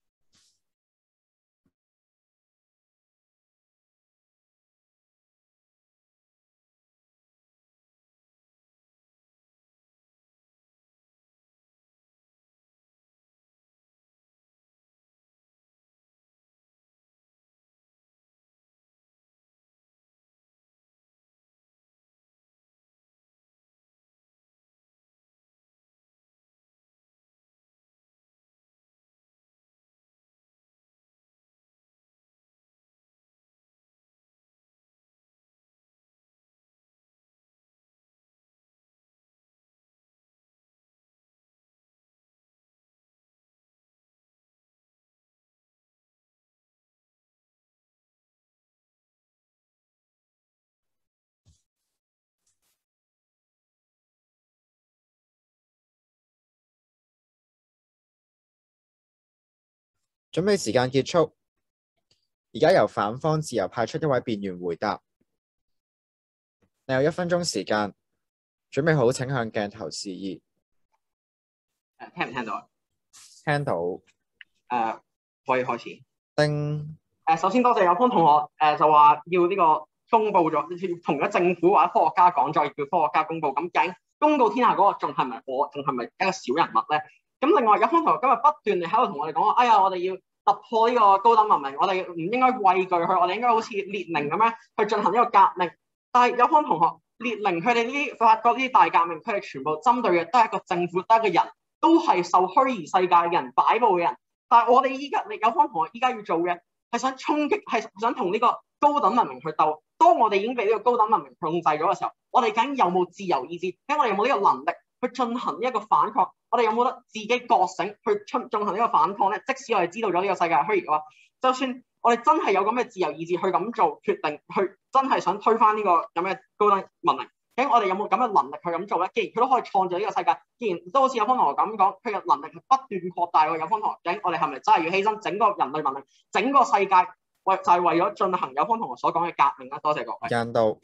準備時間結束，而家由反方自由派出一位辯員回答。你有1分鐘時間，準備好請向鏡頭示意。 聽唔聽到？ 聽到。 可以開始。 叮。 首先多謝有方同學就話要呢個公佈咗，同咗政府或者科學家講咗，要科學家公佈。咁究竟公告天下嗰個仲係咪一個小人物咧？咁另外有方同學今日不斷地喺度同我哋講話，哎呀，我哋要突破呢個高等文明，我哋唔應該畏懼佢，我哋應該好似列寧咁樣去進行呢個革命。但係有方同學，列寧佢哋呢啲法國呢啲大革命，佢哋全部針對嘅都係一個政府，都係一個人，都係受虛擬世界嘅人擺佈嘅人。但係我哋依家有方同學依家要做嘅係想衝擊，係想同呢個高等文明去鬥。當我哋已經被呢個高等文明控制咗嘅時候，我哋究竟有冇自由意志？究竟我哋有冇呢個能力去進行呢一個反抗？我哋有冇得自己覺醒去進行呢個反抗咧？即使我哋知道咗呢個世界係虛擬嘅話，就算我哋真係有咁嘅自由意志去咁做決定，去真係想推翻呢個咁嘅高等文明，究竟我哋有冇咁嘅能力去咁做咧？既然佢都可以創造呢個世界，既然都好似有方同學咁講，佢嘅能力係不斷擴大喎。有方同學，究竟我哋係咪真係要犧牲整個人類文明、整個世界，就係為咗進行有方同學所講嘅革命咧？多謝各位。 間到。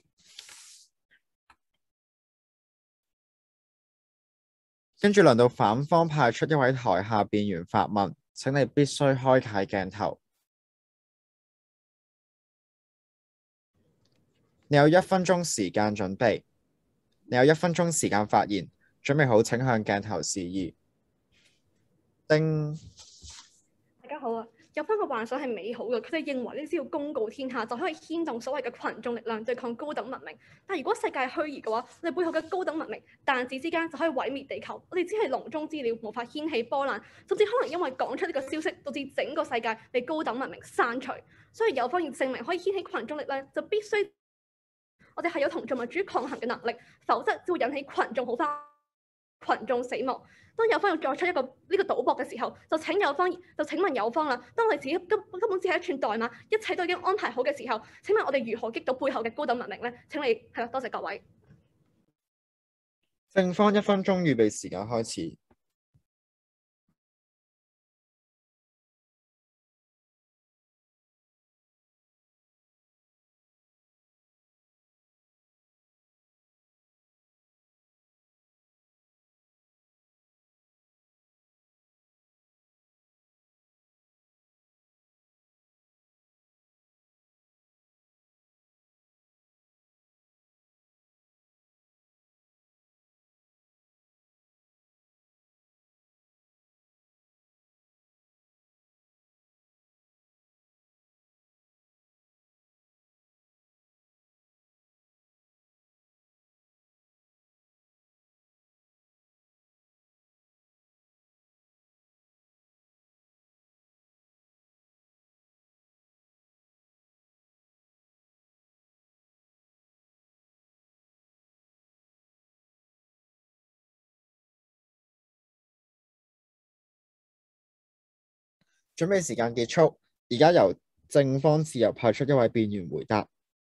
跟住輪到反方派出一位台下辯員發問，請你必須開啟鏡頭。你有1分鐘時間準備，你有1分鐘時間發言，準備好請向鏡頭示意。叮。 大家好啊！有方嘅幻想係美好嘅，佢哋認為呢只要公告天下就可以牽動所謂嘅群眾力量對抗高等文明。但如果世界係虛擬嘅話，我哋背後嘅高等文明彈指之間就可以毀滅地球。我哋只係籠中之鳥，無法掀起波瀾，甚至可能因為講出呢個消息，導致整個世界被高等文明刪除。所以有方要證明可以掀起群眾力量，就必須我哋係有同造物主抗衡嘅能力，否則只會引起群眾好翻，群眾死亡。當有方要作出呢個賭博嘅時候，就請問有方啦。當我哋自己根本只係一串代碼，一切都已經安排好嘅時候，請問我哋如何擊倒背後嘅高等文明咧？請你係啦，多謝各位。 正方1分鐘預備時間開始。 準備時間結束，而家由正方自由派出一位辯員回答。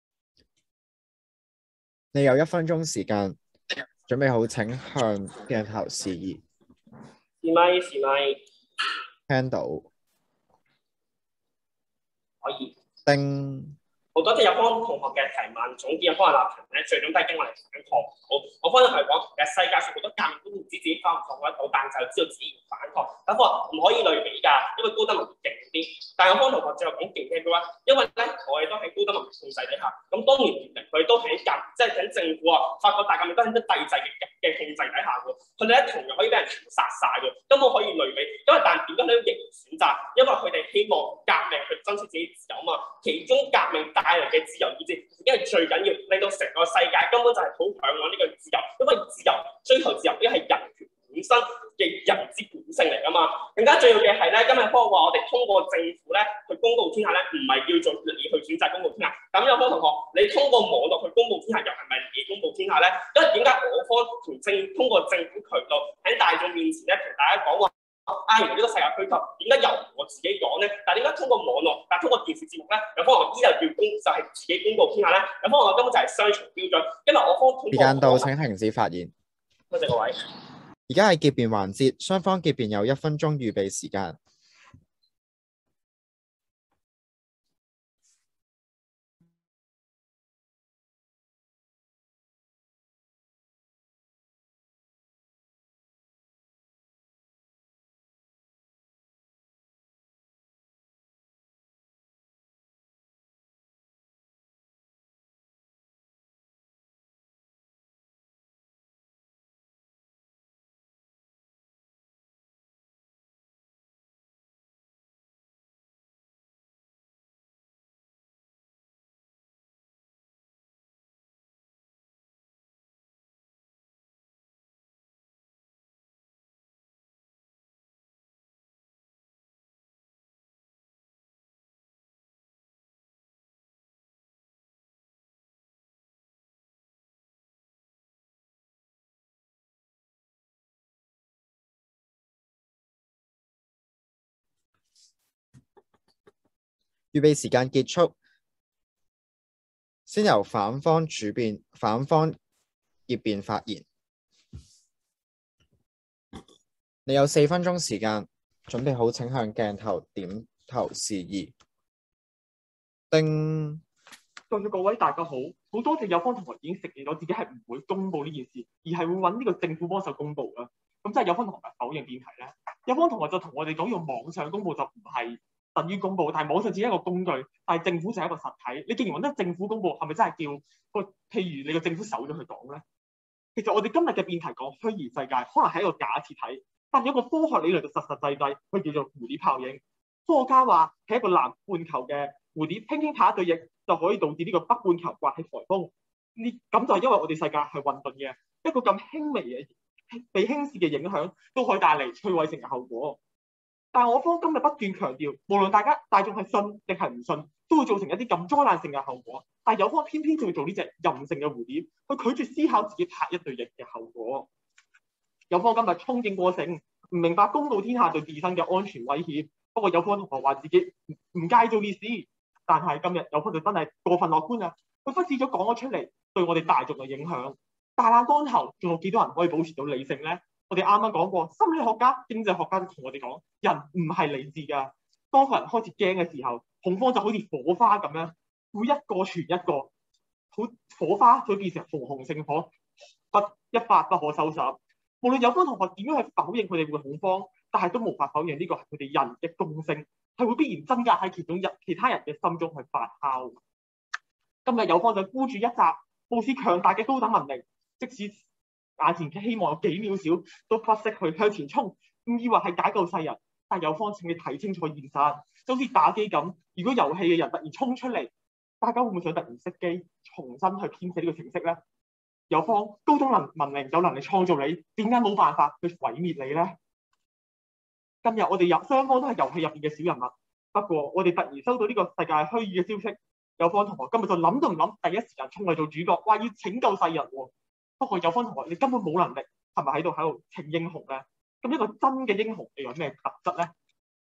你有1分鐘時間，準備好請向鏡頭示意。 試咪， 聽到。 可以。 叮。 好多謝有方同學嘅提問，總結有方嘅立場咧，最終都係經我哋反抗。好，我方同佢講，其實世界上好多革命都唔知自己反唔反得到，但就知道自己要反抗。咁我話唔可以類比㗎，因為高德文勁啲。但係有方同學最後講勁嘅話，因為咧我哋都喺高德文控制底下，咁當然佢都喺即係喺政府啊，法國大革命都喺啲帝制嘅控制底下喎，佢哋咧同樣可以俾人全部殺晒㗎，根本可以類比。因為但點解佢都仍然選擇？因為佢哋希望革命去爭取自己自由嘛，其中革命帶嚟嘅自由意志，已經係最緊要，令到成個世界根本就係好向往呢個自由，因為自由追求自由呢係人權本身嘅人之本性嚟㗎嘛。更加重要嘅係咧，今日科話我哋通過政府咧去公告天下咧，唔係叫做你去選擇公告天下。咁有科同學，你通過網絡去公告天下，又係咪你公告天下咧？因為點解我方通過政府渠道喺大眾面前咧同大家講話？呢個世界區頭點解由我自己講咧？但係點解通過網絡，但係通過電視節目咧？有方我依就叫就係自己公告天下咧？有方我根本就係雙重標準，因為我方通過。時間到，請停止發言。多謝各位。 而家係結辯環節，雙方結辯有1分鐘預備時間。預備時間結束，先由反方主辯、反方結辯發言。你有4分鐘時間，準備好請向鏡頭點頭示意。叮。 在座各位大家好，好多謝有方同學已經承認咗自己係唔會公佈呢件事，而係會揾呢個政府幫手公佈啦。咁即係有方同學否認辯題咧？有方同學就同我哋講，用網上公佈就唔係等於公佈，但係網上只係一個工具，但係政府就係一個實體。你既然揾得政府公佈，係咪真係叫個譬如你個政府手咗去講咧？其實我哋今日嘅辯題講虛擬世界，可能係一個假設體，但有一個科學理論就實實際際，佢叫做蝴蝶效應。科學家話係一個南半球嘅蝴蝶輕輕拍一對翼，就可以導致呢個北半球刮起颱風。咁就係因為我哋世界係混沌嘅，一個咁輕微嘅被輕視嘅影響，都可以帶嚟摧毀性嘅後果。但係我方今日不斷強調，無論大眾係信定係唔信，都會造成一啲咁災難性嘅後果。但係有方偏偏就會做呢隻任性嘅蝴蝶，佢拒絕思考自己拍一對翼嘅後果。有方今日衝勁過盛，唔明白公告天下對自身嘅安全威脅。不過有方同學話自己唔介意做呢事，但係今日有方就真係過分樂觀啦，佢忽視咗講咗出嚟對我哋大眾嘅影響。大難當頭，仲有幾多人可以保持到理性咧？我哋啱啱講過，心理學家、經濟學家都同我哋講，人唔係理智㗎。當個人開始驚嘅時候，恐慌就好似火花咁樣，會一個傳一個，好火花就會變成熊熊聖火，一發不可收拾。無論有方同學點樣去否認佢哋會恐慌，但係都無法否認呢個係佢哋人嘅共性，係會必然增加喺其他人嘅心中去發酵。今日有方就孤注一擲，佈施強大嘅高等文明，即使眼前嘅希望有幾渺小，都不惜去向前衝，唔以為係解救世人。但有方請你睇清楚現實，就好似打機咁，如果遊戲嘅人突然衝出嚟，大家會唔會想突然熄機，重新去編寫呢個程式咧？有方高等文明有能力創造你，點解冇辦法去毀滅你咧？今日我哋雙方都係遊戲入邊嘅小人物，不過我哋突然收到呢個世界虛擬嘅消息，有方同學今日就諗都唔諗，第一時間衝去做主角，話要拯救世人喎。不過有方同學你根本冇能力，係咪喺度請英雄咧？咁一個真嘅英雄你有咩特質咧？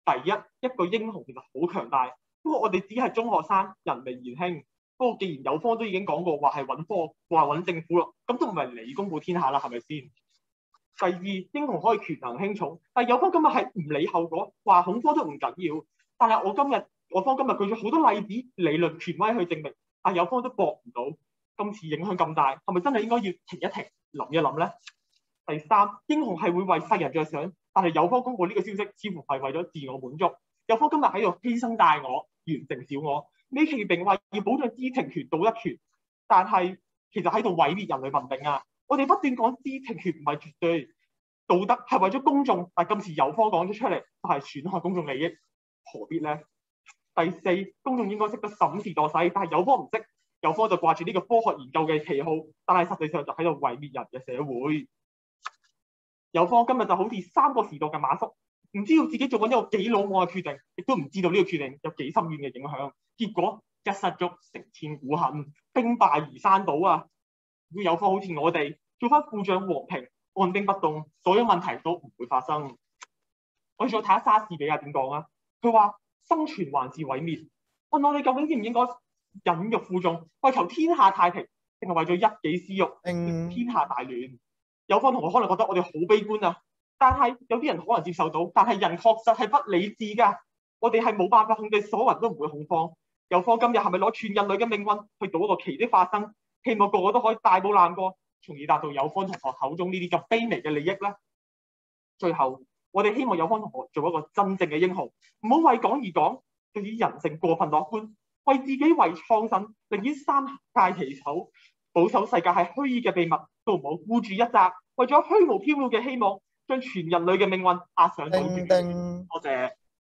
第一個英雄其實好強大，不過我哋只係中學生，人微言輕。不過既然有方都已經講過話係揾科，話揾政府咯，咁都唔係你公佈天下啦，係咪先？第二，英雄可以權衡輕重，但係有方今日係唔理後果，話恐科都唔緊要。但係我方今日舉咗好多例子、理論、權威去證明，但有方都駁唔到。今次影響咁大，係咪真係應該要停一停、諗一諗咧？第三，英雄係會為世人着想，但係有方公佈呢個消息，似乎係為咗自我滿足。有方今日喺度犧牲大我，完成小我。美其名話要保障知情權、道德權，但係其實喺度毀滅人類文明啊！我哋不斷講知情權唔係絕對，道德係為咗公眾，但今次有方講咗出嚟，就係損害公眾利益，何必咧？第四，公眾應該識得審時度勢，但係有方唔識，有方就掛住呢個科學研究嘅旗號，但係實際上就喺度毀滅人嘅社會。有方今日就好似三個時代嘅馬叔，唔知道自己做緊一個幾魯莽嘅決定，亦都唔知道呢個決定有幾深遠嘅影響，結果一失足成千古恨，兵敗如山倒啊！如果有方好似我哋做翻副將和平，按兵不動，所有問題都唔會發生。我哋再睇下莎士比亞點講啊？佢話生存還是毀滅？問我哋究竟應唔應該忍辱負重，為求天下太平，定係為咗一己私欲，天下大亂？有方同學可能覺得我哋好悲觀啊，但係有啲人可能接受到，但係人確實係不理智㗎。我哋係冇辦法控制所有人都唔會恐慌。有方今日係咪攞全人類嘅命運去賭一個奇蹟發生？希望個個都可以大步難過，從而達到有方同學口中呢啲咁卑微嘅利益咧。最後，我哋希望有方同學做一個真正嘅英雄，唔好為講而講，對於人性過分樂觀，為自己為創新，寧願三界其手，保守世界係虛擬嘅秘密，都唔好孤注一擲，為咗虛無縹緲嘅希望，將全人類嘅命運壓上賭注。多謝。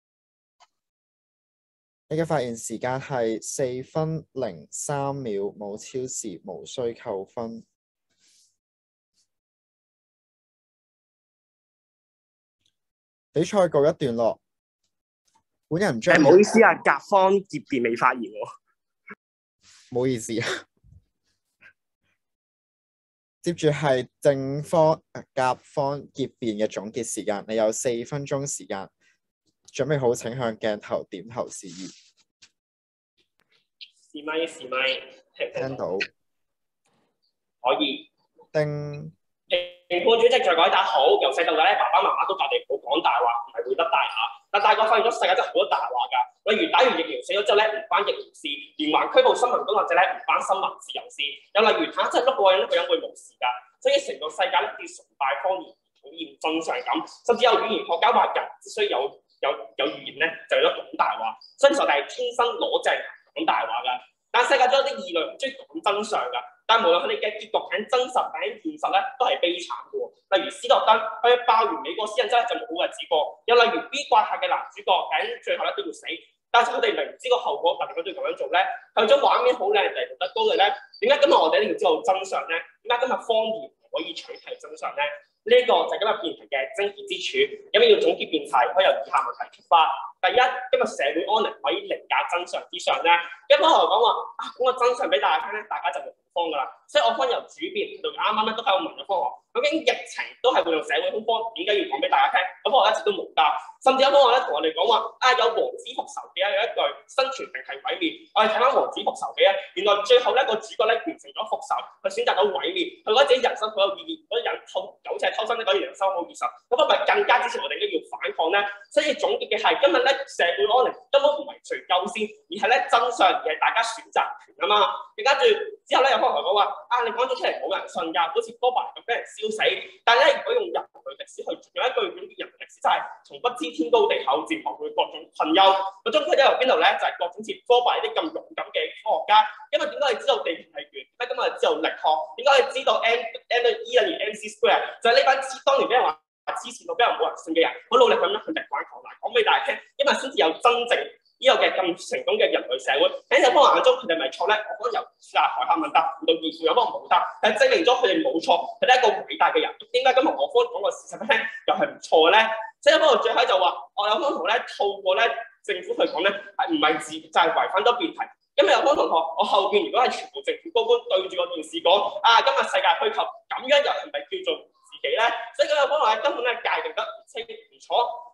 你嘅發言時間係4分03秒，冇超時，無需扣分。比賽告一段落，本人將唔好意思啊，甲方結辯未發言喎。 唔好意思啊。接住係正方甲方結辯嘅總結時間，你有4分鐘時間。準備好請向鏡頭點頭示意。 試咪， 聽到。 可以。 叮。 評判主席在講大家好，由細到大咧，爸爸媽媽都教你唔好講大話，唔係會得大雅。但大個發現咗世界真係好多大話㗎，例如打完疫苗死咗之後咧，唔關疫苗事；連環拘捕新聞工作者咧，唔關新聞自由事。又例如坦克真係碌過人，碌個人會無事㗎。所以成個世界咧，要崇拜方言，討厭真相感，甚至有語言學家話人只需有語言咧，就有得講大話。所以我哋係天生攞正講大話㗎。但世界中有啲異類唔中意講真相㗎。但無論佢哋嘅結局係真實定係現實咧，都係悲慘嘅喎。例如斯諾登，佢爆完美國私隱之後就冇好日子過；又例如 B 怪客嘅男主角，最後咧都要死。但係佢哋明知個後果，但係佢都要咁樣做咧，為咗畫面好靚，地道德高嘅咧，點解今日我哋一定要知道真相咧？點解今日謊言唔可以取替真相咧？呢一個就係今日辯題嘅精義之處。咁要總結辯題，可以由以下問題出發。第一，今日社會安寧可以凌駕真相之上咧。一般嚟講話講個真相俾大家聽咧，大家就會恐慌㗎啦。所以我方由主辯到啱咧都喺度問咗科學，究竟疫情都係會用社會恐慌，點解要講俾大家聽？咁我一直都冇答，甚至有科學咧同我哋講話有王子復仇記有一句生存定係毀滅。我哋睇翻王子復仇記咧，原來最後咧個主角咧完成咗復仇，佢選擇到毀滅，佢覺得自己人生好有意義，嗰啲人苟且偷生咧，嗰啲人生好現實，咁係咪更加支持我哋應該要反抗咧？所以總結嘅係今日咧社會安寧根本唔係最優先，而係咧真相，而係大家選擇權啊嘛。跟住之後咧有科學講話你講咗出嚟冇人信㗎，好似哥白尼咁俾人燒死。但係咧如果用人類歷史去有一句叫人類歷史就係從不知天高地厚，漸學會各種困憂。嗰種困憂由邊度咧？就係各種似哥白尼啲咁勇敢嘅科學家。因為點解你知道地球係圓？點解今日知道力學？點解你知道 E 等於 MC square？ 就係呢班當年俾人話黐線到俾人冇人信嘅人，好努力咁樣去力挽狂瀾，講俾大家聽，因為先至有真正呢個嘅咁成功嘅人類社會。喺有方眼中，佢哋咪錯咧？我講由海客問答到義父有方冇答，但係證明咗佢哋冇錯，佢哋係一個偉大嘅人。點解今日我方講個事實俾聽又係唔錯嘅咧？所以有方最後就話，我有方同學咧透過咧政府去講咧係唔係就係違反咗辯題。因為有方同學，我後邊如果係全部政府高官對住個電視講今日世界虛構，咁樣又係咪叫做自己咧？所以有方同學根本咧界定得唔清唔楚。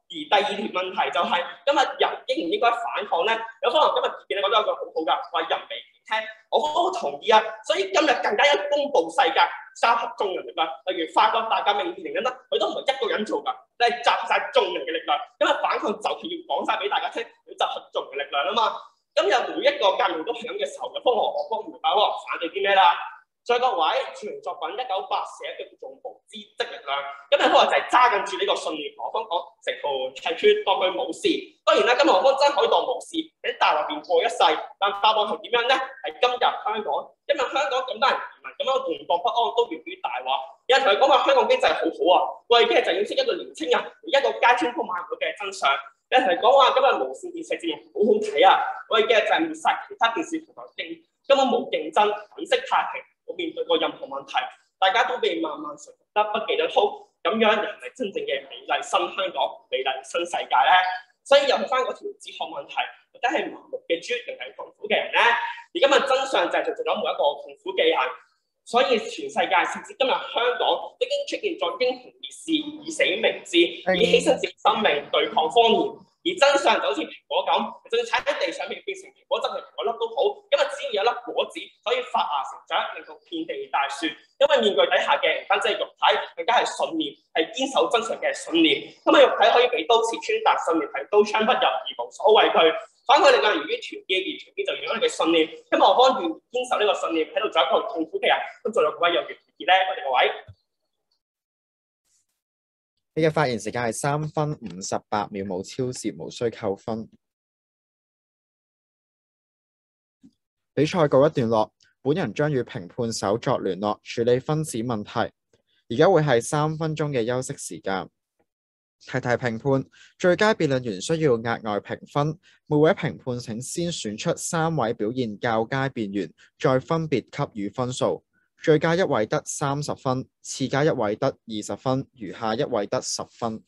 而第二條問題就係、今日人應唔應該反抗咧？有可能今日見你講咗一句好好㗎，話人微言輕，我好同意啊。所以今日更加要公佈世界，集合眾人力量。例如法國大革命2001啦，佢都唔係一個人做㗎，你係集晒眾人嘅力量。今日反抗就係要講晒俾大家聽，要集合眾人嘅力量啊嘛。今日每一個革命都係咁嘅時候，有方何方唔明白喎，反對啲咩啦？再各位，著名作品1984嘅叫做無知的力量，今日可能就係揸緊住呢個信念，何方講直步踢血當佢冇事。當然啦，今日何方真可以當冇事，喺大陸邊過一世，但答案係點樣咧？係今日香港，因為香港咁多人移民，咁樣動盪不安都源於大話。有人同佢講話香港經濟好好啊，喂，今日就要識一個年青人，一個街村鋪賣佢嘅真相。有人同佢講話今日無線電視節目好好睇啊，喂，今日就係滅殺其他電視平台根本冇競爭，粉飾太平。面對過任何問題，大家都被慢慢馴服得不記得通，咁樣人係真正嘅美麗新香港、美麗新世界咧。所以又去翻嗰條哲學問題，到底係盲目嘅豬定係痛苦嘅人咧？而今日真相就係做咗每一個痛苦嘅人，所以全世界甚至今日香港已經出現咗英雄烈士以死明志，以犧牲自己生命對抗謊言。而真相就好似蘋果咁，就算踩喺地上面變成蘋果，真係蘋果粒都好，因為只要有一粒果子可以發芽成長，令到遍地大樹。因為面具底下嘅唔單止係肉體，更加係信念，係堅守真相嘅信念。因為肉體可以被刀刺穿，但信念係刀槍不入而無所畏懼。反對力量源於團結，而團結就源於我哋嘅信念。希望我方願堅守呢個信念，喺度做一個痛苦嘅人，咁做到各位有緣團結咧，我哋各位。 你嘅發言時間係3分58秒，冇超時，無需扣分。比賽告一段落，本人將與評判手作聯絡，處理分子問題。而家會係3分鐘嘅休息時間。提提評判，最佳辯論員需要額外評分，每位評判請先選出3位表現較佳辯員，再分別給予分數。最佳一位得30分，次佳一位得20分，餘下一位得10分。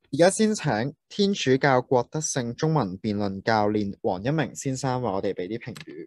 而家先請天主教郭德勝中文辯論教練黃一鳴先生為我哋俾啲評語。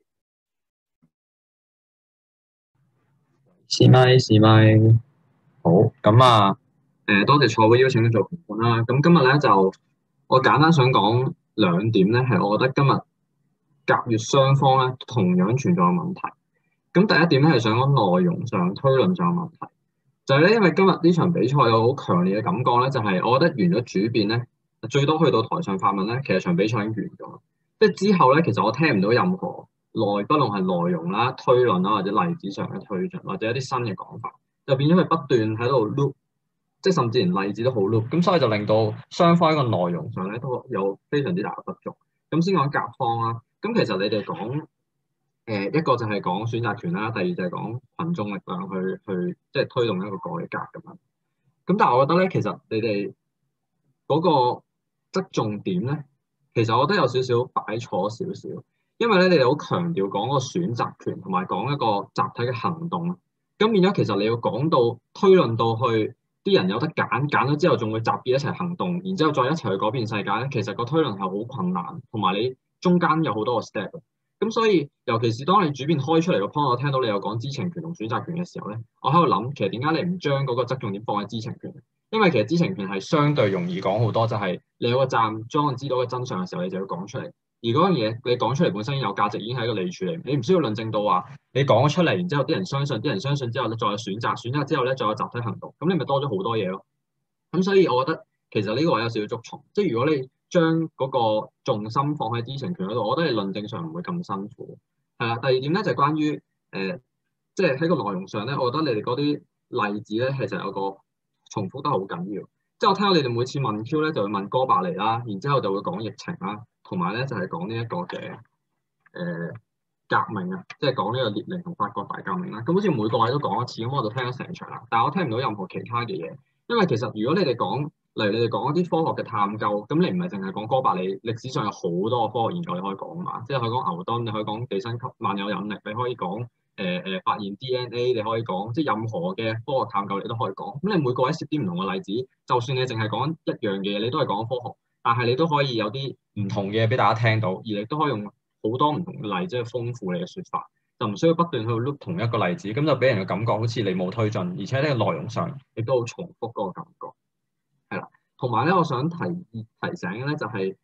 試咪，好咁啊！多謝賽會邀請做評判啦。咁今日咧就我簡單想講兩點咧，係我覺得今日甲乙雙方咧同樣存在嘅問題。咁第一點咧係想講內容上、推論上嘅問題，就係咧因為今日呢場比賽有好強烈嘅感覺咧，就係我覺得完咗主辯咧，最多去到台上發問咧，其實場比賽已經完咗。即係之後咧，其實我聽唔到任何不論係內容啦、推論啦，或者例子上嘅推進，或者一啲新嘅講法，就變咗佢不斷喺度 loop， 即係甚至連例子都好 loop，咁所以就令到雙方喺個內容上咧都有非常之大嘅不足。咁先講甲方啦，咁其實你哋講一個就係講選擇權啦，第二就係講群眾力量去即係推動一個改革咁樣。咁但係我覺得咧，其實你哋嗰個側重點咧，其實我覺得有少少擺錯少少。因為咧，你哋好強調講個選擇權，同埋講一個集體嘅行動。咁變咗，其實你要講到推論到去，啲人有得揀，揀咗之後仲會集結一齊行動，然之後再一齊去改變世界咧。其實個推論係好困難，同埋你中間有好多個 step。咁所以，尤其是當你主辯開出嚟個 point，我聽到你有講知情權同選擇權嘅時候咧，我喺度諗，其實點解你唔將嗰個側重點放喺知情權？因為其實知情權係相對容易講好多，就係你有個站，當我知道個真相嘅時候，你就要講出嚟。而嗰樣嘢你講出嚟本身有價值，已經係一個利處嚟，你唔需要論證到話你講咗出嚟，然之後啲人相信，啲人相信之後咧再有選擇，選擇之後咧再有集體行動，咁你咪多咗好多嘢咯。咁所以我覺得其實呢個位有少少捉蟲，即係如果你將嗰個重心放喺知情權嗰度，我覺得你論證上唔會咁辛苦。係啦，第二點咧就係關於即係喺個內容上咧，我覺得你哋嗰啲例子咧其實有個重複得好緊要。即係我聽到你哋每次問 Q 咧就會問哥白尼啦，然之後就會講疫情啦。同埋咧就係講呢一個嘅革命啊，即係講呢個列寧同法國大革命啦。咁好似每個位都講一次，咁我就聽咗成場啦。但係我聽唔到任何其他嘅嘢，因為其實如果你哋講，例如你哋講一啲科學嘅探究，咁你唔係淨係講哥白尼，歷史上有好多個科學研究你可以講啊嘛。即係可以講牛頓，你可以講地心吸萬有引力，你可以講發現 DNA，你可以講即係任何嘅科學探究你都可以講。咁你每個位攝啲唔同嘅例子，就算你淨係講一樣嘢，你都係講科學。但係你都可以有啲唔同嘅嘢俾大家聽到，而你都可以用好多唔同嘅例子去豐富你嘅説法，就唔需要不斷去 loop 同一個例子，咁就俾人嘅感覺好似你冇推進，而且呢個內容上亦都好重複嗰個感覺。係啦，同埋咧，我想提醒嘅咧就係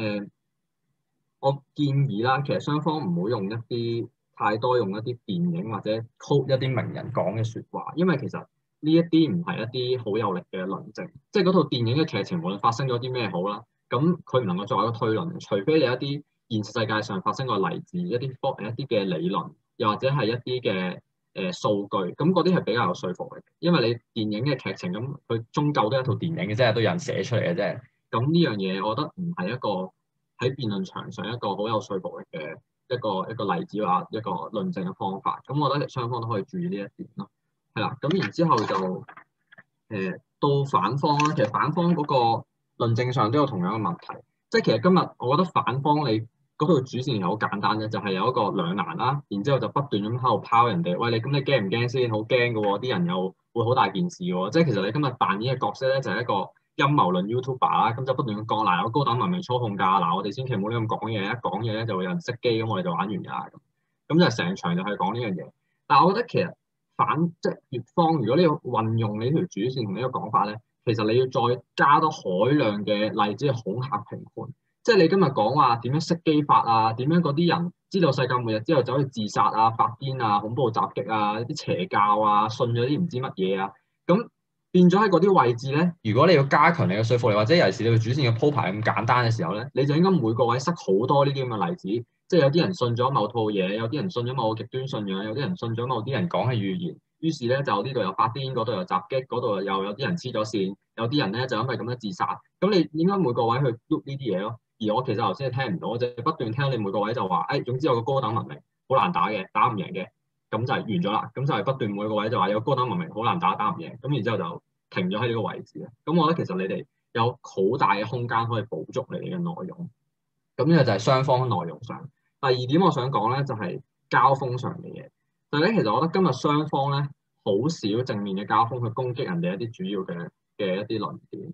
我建議啦，其實雙方唔好用一啲太多用一啲電影或者 quote 一啲名人講嘅説話，因為其實呢一啲唔係一啲好有力嘅論證，即係嗰套電影嘅劇情無論發生咗啲咩好啦，咁佢唔能夠作為一個推論，除非你一啲現實世界上發生嘅例子、一啲嘅理論，又或者係一啲嘅數據，咁嗰啲係比較有說服力嘅，因為你電影嘅劇情咁，佢終究都係一套電影嘅啫，都有人寫出嚟嘅啫。咁呢樣嘢，我覺得唔係一個喺辯論場上一個好有說服力嘅一個例子或一個論證嘅方法。咁我覺得雙方都可以注意呢一點咯。係啦，咁然之後就到反方啦。其實反方嗰個論證上都有同樣嘅問題，即係其實今日我覺得反方你嗰套主線係好簡單嘅，就係有一個兩難啦，然之後就不斷咁喺度拋人哋，喂，你咁你驚唔驚先？好驚嘅喎，啲人又會好大件事喎。即係其實你今日扮演嘅角色咧就係一個陰謀論 YouTuber 啦，咁就不斷咁講嗱，有高等文明操控㗎，嗱我哋千祈唔好咁講嘢，一講嘢咧就會有人熄機，咁我哋就玩完㗎啦。咁就成場就係講呢樣嘢。但係我覺得其實即係乙方，如果你要運用你條主線同呢個講法咧，其實你要再加多海量嘅例子去恐嚇評判。即係你今日講話點樣熄機法啊，點樣嗰啲人知道世界末日之後走去自殺啊、發癲啊、恐怖襲擊啊、啲邪教啊、信咗啲唔知乜嘢啊，咁變咗喺嗰啲位置咧，如果你要加強你嘅說服力，或者尤其是你嘅主線嘅鋪排咁簡單嘅時候咧，你就應該每個位塞好多呢啲咁嘅例子。即係有啲人信咗某套嘢，有啲人信咗某個極端信仰，有啲人信咗某啲人講嘅預言，於是咧就呢度又發癲，嗰度又襲擊，嗰度又有啲人黐咗線，有啲人咧就因為咁樣自殺。咁你應該每個位去碌呢啲嘢咯。而我其實頭先係聽唔到，我就不斷聽到你每個位就話，總之有個高等文明好難打嘅，打唔贏嘅，咁就係完咗啦。咁就係不斷每個位就話有高等文明好難打，打唔贏。咁然之後就停咗喺呢個位置。咁我覺得其實你哋有好大嘅空間可以補足你哋嘅內容。咁呢個就係雙方內容上。第二點我想講咧就係交鋒上嘅嘢。但係咧，其實我覺得今日雙方咧好少正面嘅交鋒去攻擊人哋一啲主要嘅一啲論點。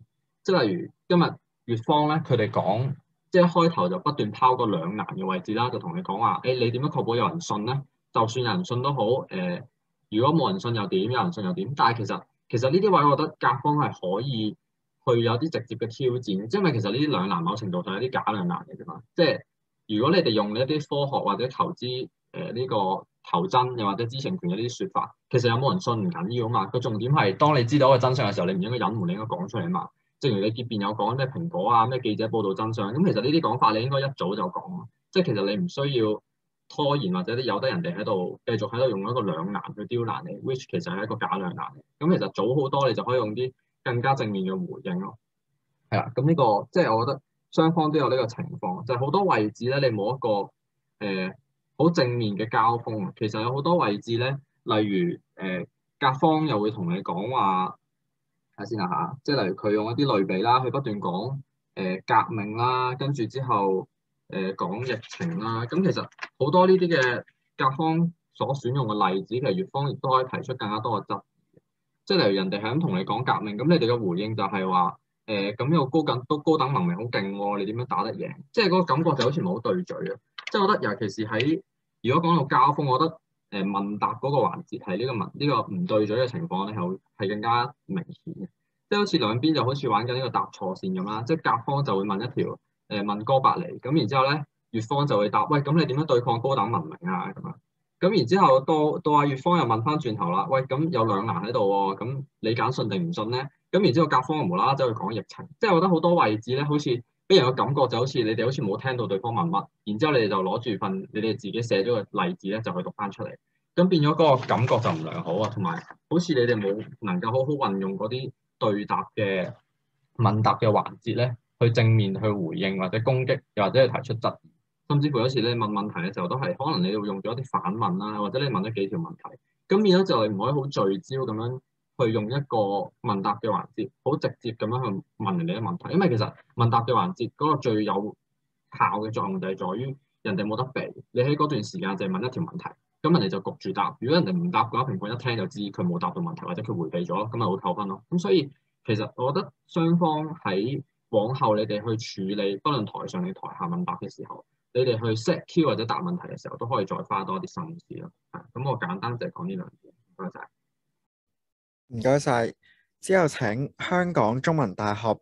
即係例如今日乙方咧，佢哋講即係一開頭就不斷拋個兩難嘅位置啦，就同你講話，你點樣確保有人信咧？就算有人信都好，如果冇人信又點？有人信又點？但係其實呢啲位，我覺得甲方係可以去有啲直接嘅挑戰，因為其實呢啲兩難某程度上係啲假兩難嚟㗎嘛。即係如果你哋用一啲科學或者投資呢個投真又或者知情權嘅呢啲説法，其實有冇人信唔緊要啊嘛。個重點係當你知道個真相嘅時候，你唔應該隱瞞，你應該講出嚟啊嘛。正如你結辯有講咩蘋果啊咩記者報導真相，咁其實呢啲講法你應該一早就講，即係其實你唔需要拖延或者由得人哋喺度繼續喺度用一個兩難去刁難你 ，which 其實係一個假兩難嚟。咁其實早好多你就可以用啲更加正面嘅回應咯。係啊，咁呢個即係我覺得雙方都有呢個情況，就係好多位置咧，你冇一個好正面嘅交鋒啊。其實有好多位置咧，例如甲方又會同你講話。睇下先啦嚇，即係例如佢用一啲類比啦，佢不斷講革命啦，跟住之後講疫情啦，咁其實好多呢啲嘅甲方所選用嘅例子，其實乙方亦都可以提出更加多嘅質疑。即係例如人哋係咁同你講革命，咁你哋嘅回應就係話咁呢個高等文明好勁喎，你點樣打得贏？即係嗰個感覺就好似唔係好對嘴啊！即係我覺得尤其是喺如果講到交鋒，我覺得問答嗰個環節係呢個唔對嘴嘅情況咧，係更加明顯嘅。即係好似兩邊就好似玩緊呢個答錯線咁啦。即係甲方就會問一條問哥白尼，咁然之後咧乙方就會答，喂，咁你點樣對抗高等文明啊？咁樣咁然之後到阿乙方又問翻轉頭啦，喂，咁有兩難喺度喎，咁你揀信定唔信咧？咁然之後甲方無啦啦走去講疫情，即係我覺得好多位置咧，好似俾人嘅感覺就好似你哋好似冇聽到對方問乜，然之後你哋就攞住份你哋自己寫咗個例子咧，就去讀翻出嚟，咁變咗嗰個感覺就唔良好啊，同埋好似你哋冇能夠好好運用嗰啲對答嘅問答嘅環節咧，去正面去回應或者攻擊，又或者係提出質疑，甚至乎有時你問問題嘅時候都係可能你會用咗一啲反問啦，或者你問咗幾條問題，咁變咗就你唔可以好聚焦咁樣去用一個問答嘅環節，好直接咁樣去問人哋嘅問題，因為其實問答嘅環節嗰個最有效嘅作用就係在於人哋冇得避，你喺嗰段時間就係問一條問題，咁人哋就焗住答。如果人哋唔答嘅話，評判一聽就知佢冇答到問題，或者佢迴避咗，咁咪會扣分咯。咁所以其實我覺得雙方喺往後你哋去處理，不論台上定台下問答嘅時候，你哋去 set Q 或者答問題嘅時候，都可以再花多啲心思咯。咁我簡單就係講呢兩點。唔該晒。 唔該晒。之後請香港中文大學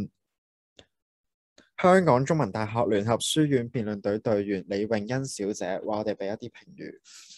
聯合書院辯論隊隊員李詠欣小姐話我哋俾一啲評語。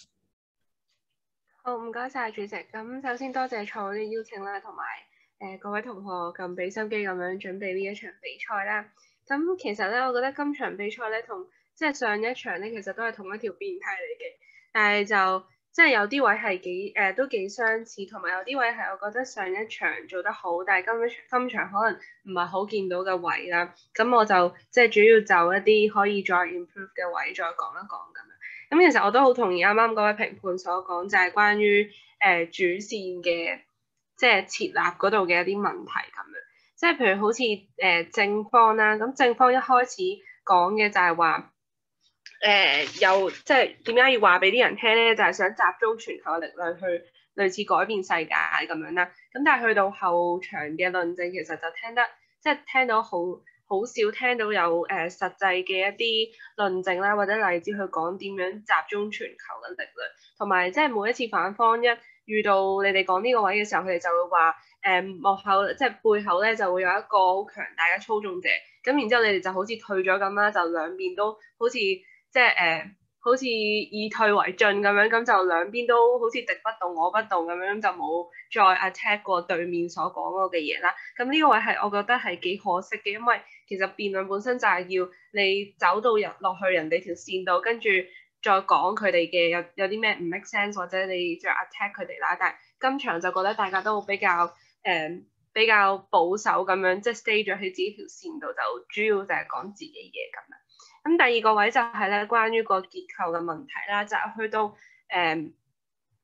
好，唔該晒主席。咁首先多謝蔡嘅邀請啦，同埋各位同學咁俾心機咁樣準備呢一場比賽啦。咁其實咧，我覺得今場比賽咧同即係上一場咧，其實都係同一條辯題嚟嘅，但係就即係有啲位係都幾相似，同埋有啲位係我覺得上一場做得好，但係今場可能唔係好見到嘅位啦。咁我就即係主要就一啲可以再 improve 嘅位再講一講咁樣。咁其實我都好同意啱啱嗰位評判所講，就係關於主線嘅即係設立嗰度嘅一啲問題咁樣。即係譬如好似正方啦，咁正方一開始講嘅就係話有即係點解要話俾啲人聽咧？就係想集中全球嘅力量去類似改變世界咁樣啦。咁但係去到後場嘅論證，其實就聽到好少聽到有實際嘅一啲論證啦，或者例子去講點樣集中全球嘅力量，同埋即係每一次反方一遇到你哋講呢個位嘅時候，佢哋就會話幕後即係背後咧就會有一個好強大嘅操縱者，咁然之後你哋就好似退咗咁啦，就兩邊都好似即係好似以退為進咁樣，咁就兩邊都好似敵不動我不動咁樣，就冇再 attack 過對面所講嗰個嘅嘢啦。咁呢個位係我覺得係幾可惜嘅，因為其實辯論本身就係要你走到落去人哋條線度，跟住再講佢哋嘅有啲咩唔 make sense， 或者你再 attack 佢哋啦。但係今場就覺得大家都比較保守咁樣，即係 stay 咗喺自己條線度，就主要就係講自己嘢咁樣。咁第二個位就係咧關於個結構嘅問題啦，就係去到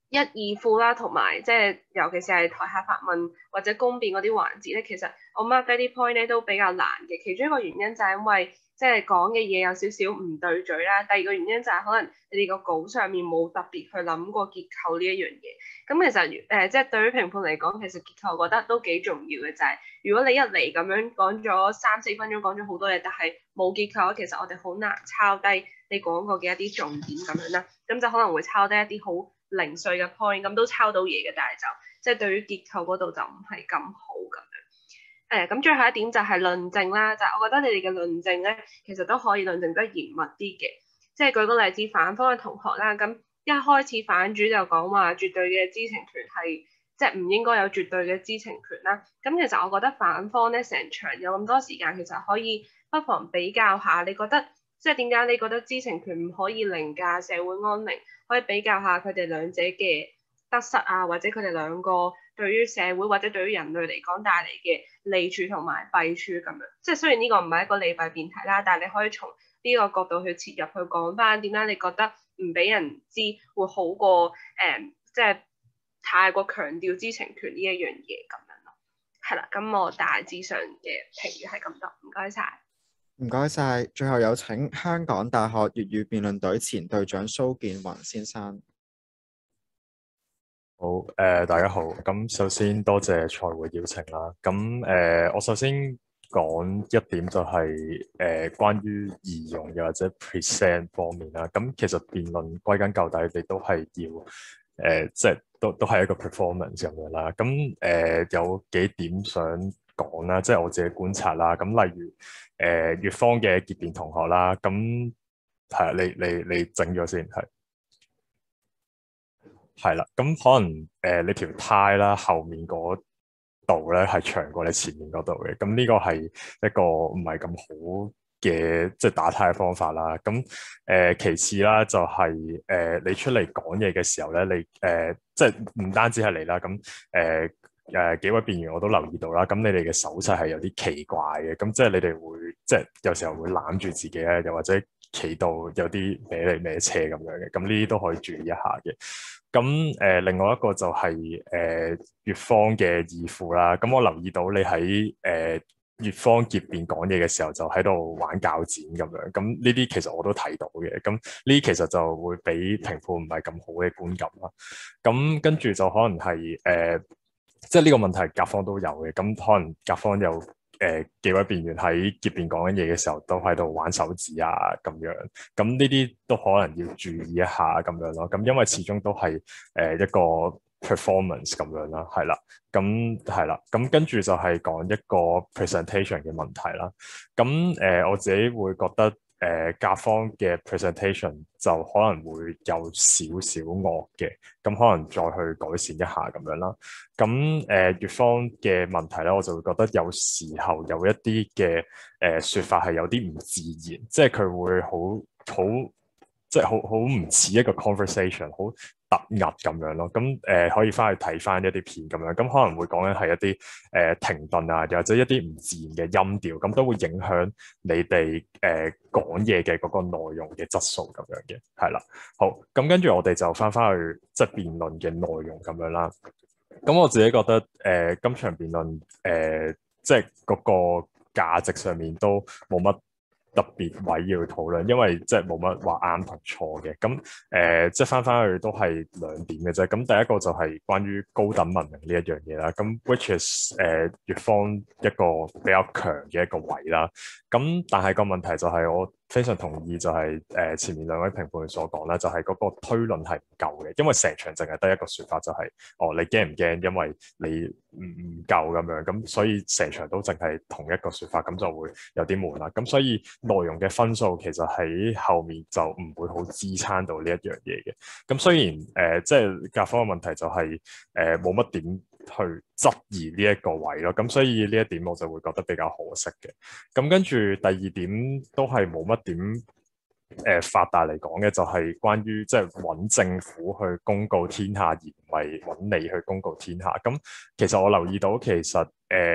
一二副啦，同埋即係尤其是係台下發問或者公辯嗰啲環節咧，其實我 mark 低啲 point 咧都比較難嘅。其中一個原因就係因為即係講嘅嘢有少少唔對嘴啦。第二個原因就係可能你哋個稿上面冇特別去諗過結構呢一樣嘢。咁其實即係對於評判嚟講，其實結構我覺得都幾重要嘅，就係如果你一嚟咁樣講咗3-4分鐘講咗好多嘢，但係冇結構，其實我哋好難抄低你講過嘅一啲重點咁樣啦。咁就可能會抄低一啲好零碎嘅 point， 咁都抄到嘢嘅，但係就即係對於結構嗰度就唔係咁好咁樣。咁最後一點就係論證啦，就係我覺得你哋嘅論證咧，其實都可以論證得嚴密啲嘅。即係舉個例子，反方嘅同學啦，咁一開始反主就講話絕對嘅知情權係即係唔應該有絕對嘅知情權啦。咁其實我覺得反方咧成場有咁多時間，其實可以不妨比較下，你覺得即係點解你覺得知情權唔可以凌駕社會安寧？可以比較下佢哋兩者嘅得失啊，或者佢哋兩個對於社會或者對於人類嚟講帶嚟嘅利處同埋弊處咁樣。即係雖然呢個唔係一個利弊辯題啦，但係你可以從呢個角度去切入去講翻點解你覺得唔俾人知會好過即係太過強調知情權呢一樣嘢咁樣咯。係啦，咁我大致上嘅評語係咁多，唔該晒。 唔該晒，最後有請香港大學粵語辯論隊前隊長蘇建宏先生。 好，大家好。咁首先多謝賽會邀請啦。咁我首先講一點就係關於儀容又或者 present 方面啦。咁其實辯論歸根究底，你都係要即係都係一個 performance 咁樣啦。咁有幾點想講啦，即係我自己觀察啦。咁例如粵方嘅結辯同學啦，咁係你整咗先係啦。咁可能你條呔啦後面嗰度咧係長過你前面嗰度嘅。咁呢個係一個唔係咁好嘅即係打呔嘅方法啦。咁其次啦就係你出嚟講嘢嘅時候咧，你即係唔單止係你啦，咁幾位辯員我都留意到啦，咁你哋嘅手勢係有啲奇怪嘅，咁即係你哋會即係有時候會攬住自己咧，又或者企到有啲歪嚟歪斜咁樣嘅，咁呢啲都可以注意一下嘅。咁另外一個就係粵方嘅二副啦，咁我留意到你喺粵方結辯講嘢嘅時候就喺度玩鉸剪咁樣，咁呢啲其實我都睇到嘅，咁呢啲其實就會俾評判唔係咁好嘅觀感啦。咁跟住就可能係即係呢個問題甲方都有嘅，咁可能甲方有幾位辯員喺結辯講緊嘢嘅時候都喺度玩手指啊咁樣，咁呢啲都可能要注意一下咁樣咯。咁因為始終都係一個 performance 咁樣啦，係啦，咁係啦，咁跟住就係講一個 presentation 嘅問題啦。咁我自己會覺得甲方嘅 presentation 就可能會有少少惡嘅，咁可能再去改善一下咁樣啦。咁粵方嘅問題咧，我就會覺得有時候有一啲嘅説法係有啲唔自然，即係佢會好即係好唔似一個 conversation， 好突兀咁樣咯。咁可以翻去睇翻一啲片咁樣，咁可能會講緊係一啲停頓啊，又或者一啲唔自然嘅音調，咁都會影響你哋講嘢嘅嗰個內容嘅質素咁樣嘅，係啦。好，咁跟住我哋就翻去即係辯論嘅內容咁樣啦。咁我自己覺得今場辯論即係嗰個價值上面都冇乜特別位要討論，因為即係冇乜話啱同錯嘅。咁即係翻去都係兩點嘅啫。咁第一個就係關於高等文明呢一樣嘢啦。咁 which is 粵方一個比較強嘅一個位啦。咁但係個問題就係我非常同意就係前面兩位評判所講啦，就係嗰個推論係唔夠嘅，因為成場淨係得一個説法就係你驚唔驚？因為你唔夠咁樣，咁所以成場都淨係同一個説法，咁就會有啲悶啦。咁所以內容嘅分數其實喺後面就唔會好支撐到呢一樣嘢嘅。咁雖然即係甲方嘅問題就係冇乜點去質疑呢一個位咯，咁所以呢一點我就會覺得比較可惜嘅。咁跟住第二點都係冇乜點發達嚟講嘅，就係關於即係揾政府去公告天下，而唔係揾你去公告天下。咁其實我留意到其實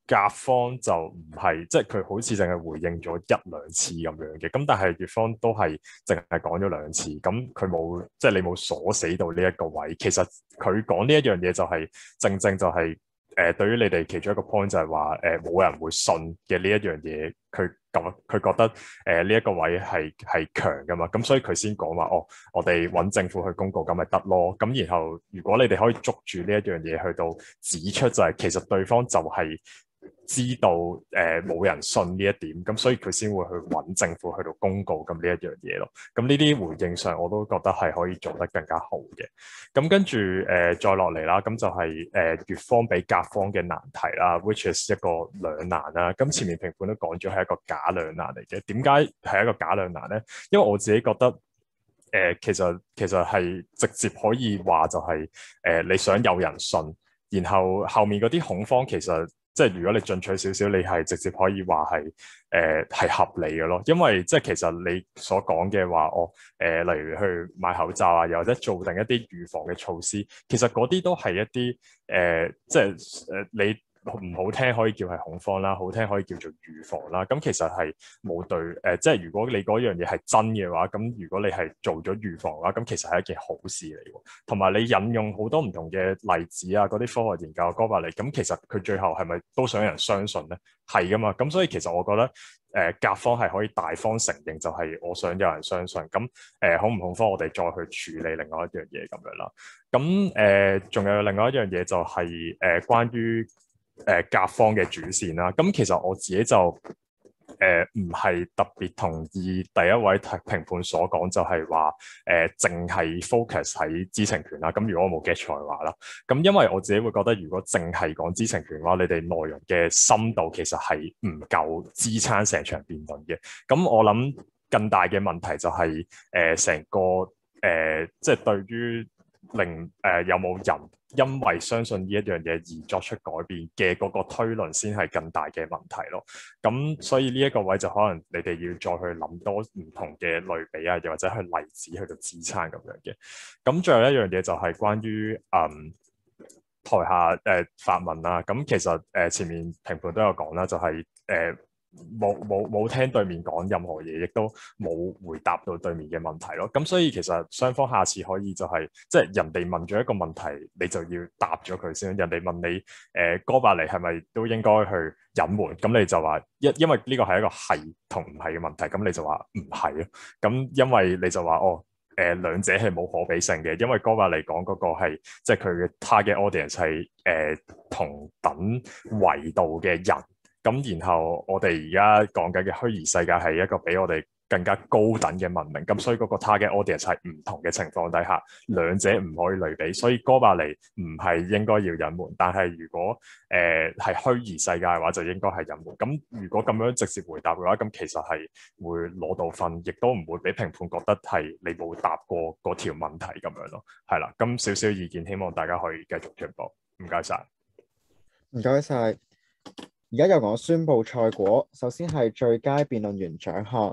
甲方就唔係，即係佢好似淨係回應咗一兩次咁樣嘅，咁但係乙方都係淨係講咗兩次，咁佢冇即係你冇鎖死到呢一個位。其實佢講呢一樣嘢就係、正就係、對於你哋其中一個 point 就係話冇人會信嘅呢一樣嘢，佢覺得呢一個位係強噶嘛，咁所以佢先講話我哋揾政府去公告咁咪得咯。咁然後如果你哋可以捉住呢一樣嘢去到指出就係、其實對方就係知道冇人信呢一點，咁所以佢先會去揾政府去到公告咁呢一樣嘢咯。咁呢啲回應上我都覺得係可以做得更加好嘅。咁跟住再落嚟啦，咁就係乙方比甲方嘅難題啦 ，which is 一個兩難啦。咁前面評判都講咗係一個假兩難嚟嘅。點解係一個假兩難咧？因為我自己覺得其實係直接可以話就係你想有人信，然後後面嗰啲恐慌其實。即係如果你進取少少，你係直接可以話係合理嘅咯，因為即係其實你所講嘅話，例如去買口罩啊，又或者做定一啲預防嘅措施，其實嗰啲都係一啲即係你唔好聽可以叫係恐慌啦，好聽可以叫做預防啦。咁其實係冇對即係如果你嗰樣嘢係真嘅話，咁如果你係做咗預防嘅話，咁其實係一件好事嚟喎。同埋你引用好多唔同嘅例子啊，嗰啲科學研究哥白尼，咁其實佢最後係咪都想有人相信咧？係噶嘛。咁所以其實我覺得甲方係可以大方承認，就係我想有人相信。咁恐唔恐慌，我哋再去處理另外一樣嘢咁樣啦。咁仲有另外一樣嘢就係關於甲方嘅主線啦，咁其實我自己就唔係特別同意第一位評判所講，就係話淨係 focus 喺知情權啦。咁如果我冇 get 錯嘅話啦，咁因為我自己會覺得，如果淨係講知情權嘅話，你哋內容嘅深度其實係唔夠支撐成場辯論嘅。咁我諗更大嘅問題就係成個即係對於有冇人因為相信呢一樣嘢而作出改變嘅嗰個推論先係更大嘅問題咯。咁所以呢一個位就可能你哋要再去諗多唔同嘅類比啊，又或者去例子去到支撐咁樣嘅。咁最後一樣嘢就係關於台下發問啦。咁其實前面評判都有講啦，就係冇聽對面講任何嘢，亦都冇回答到對面嘅問題咯。咁所以其實雙方下次可以就係即係人哋問咗一個問題，你就要答咗佢先。人哋問你哥白尼係咪都應該去隱瞞？咁你就話因為呢個係一個係同唔係嘅問題，咁你就話唔係咯。咁因為你就話兩者係冇可比性嘅，因為哥白尼講嗰個係即係佢嘅 target audience 係同等維度嘅人。咁然後我哋而家講緊嘅虛擬世界係一個比我哋更加高等嘅文明，咁所以嗰個 target audience 係唔同嘅情況底下，兩者唔可以類比，所以哥白尼唔係應該要隱瞞，但係如果係虛擬世界嘅話，就應該係隱瞞。咁如果咁樣直接回答嘅話，咁其實係會攞到分，亦都唔會俾評判覺得係你冇答過嗰條問題咁樣咯。係啦，咁少少意見，希望大家可以繼續進步。唔該晒， 唔該晒。而家由我宣布賽果，首先係最佳辯論員獎項。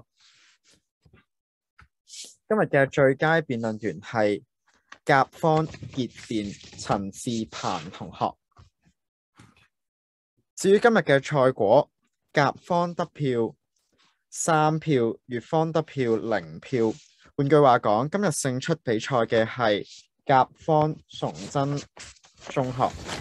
今日嘅最佳辯論員係甲方傑辯陳志鵬同學。至於今日嘅賽果，甲方得票3票，乙方得票0票。換句話講，今日勝出比賽嘅係甲方崇真中學。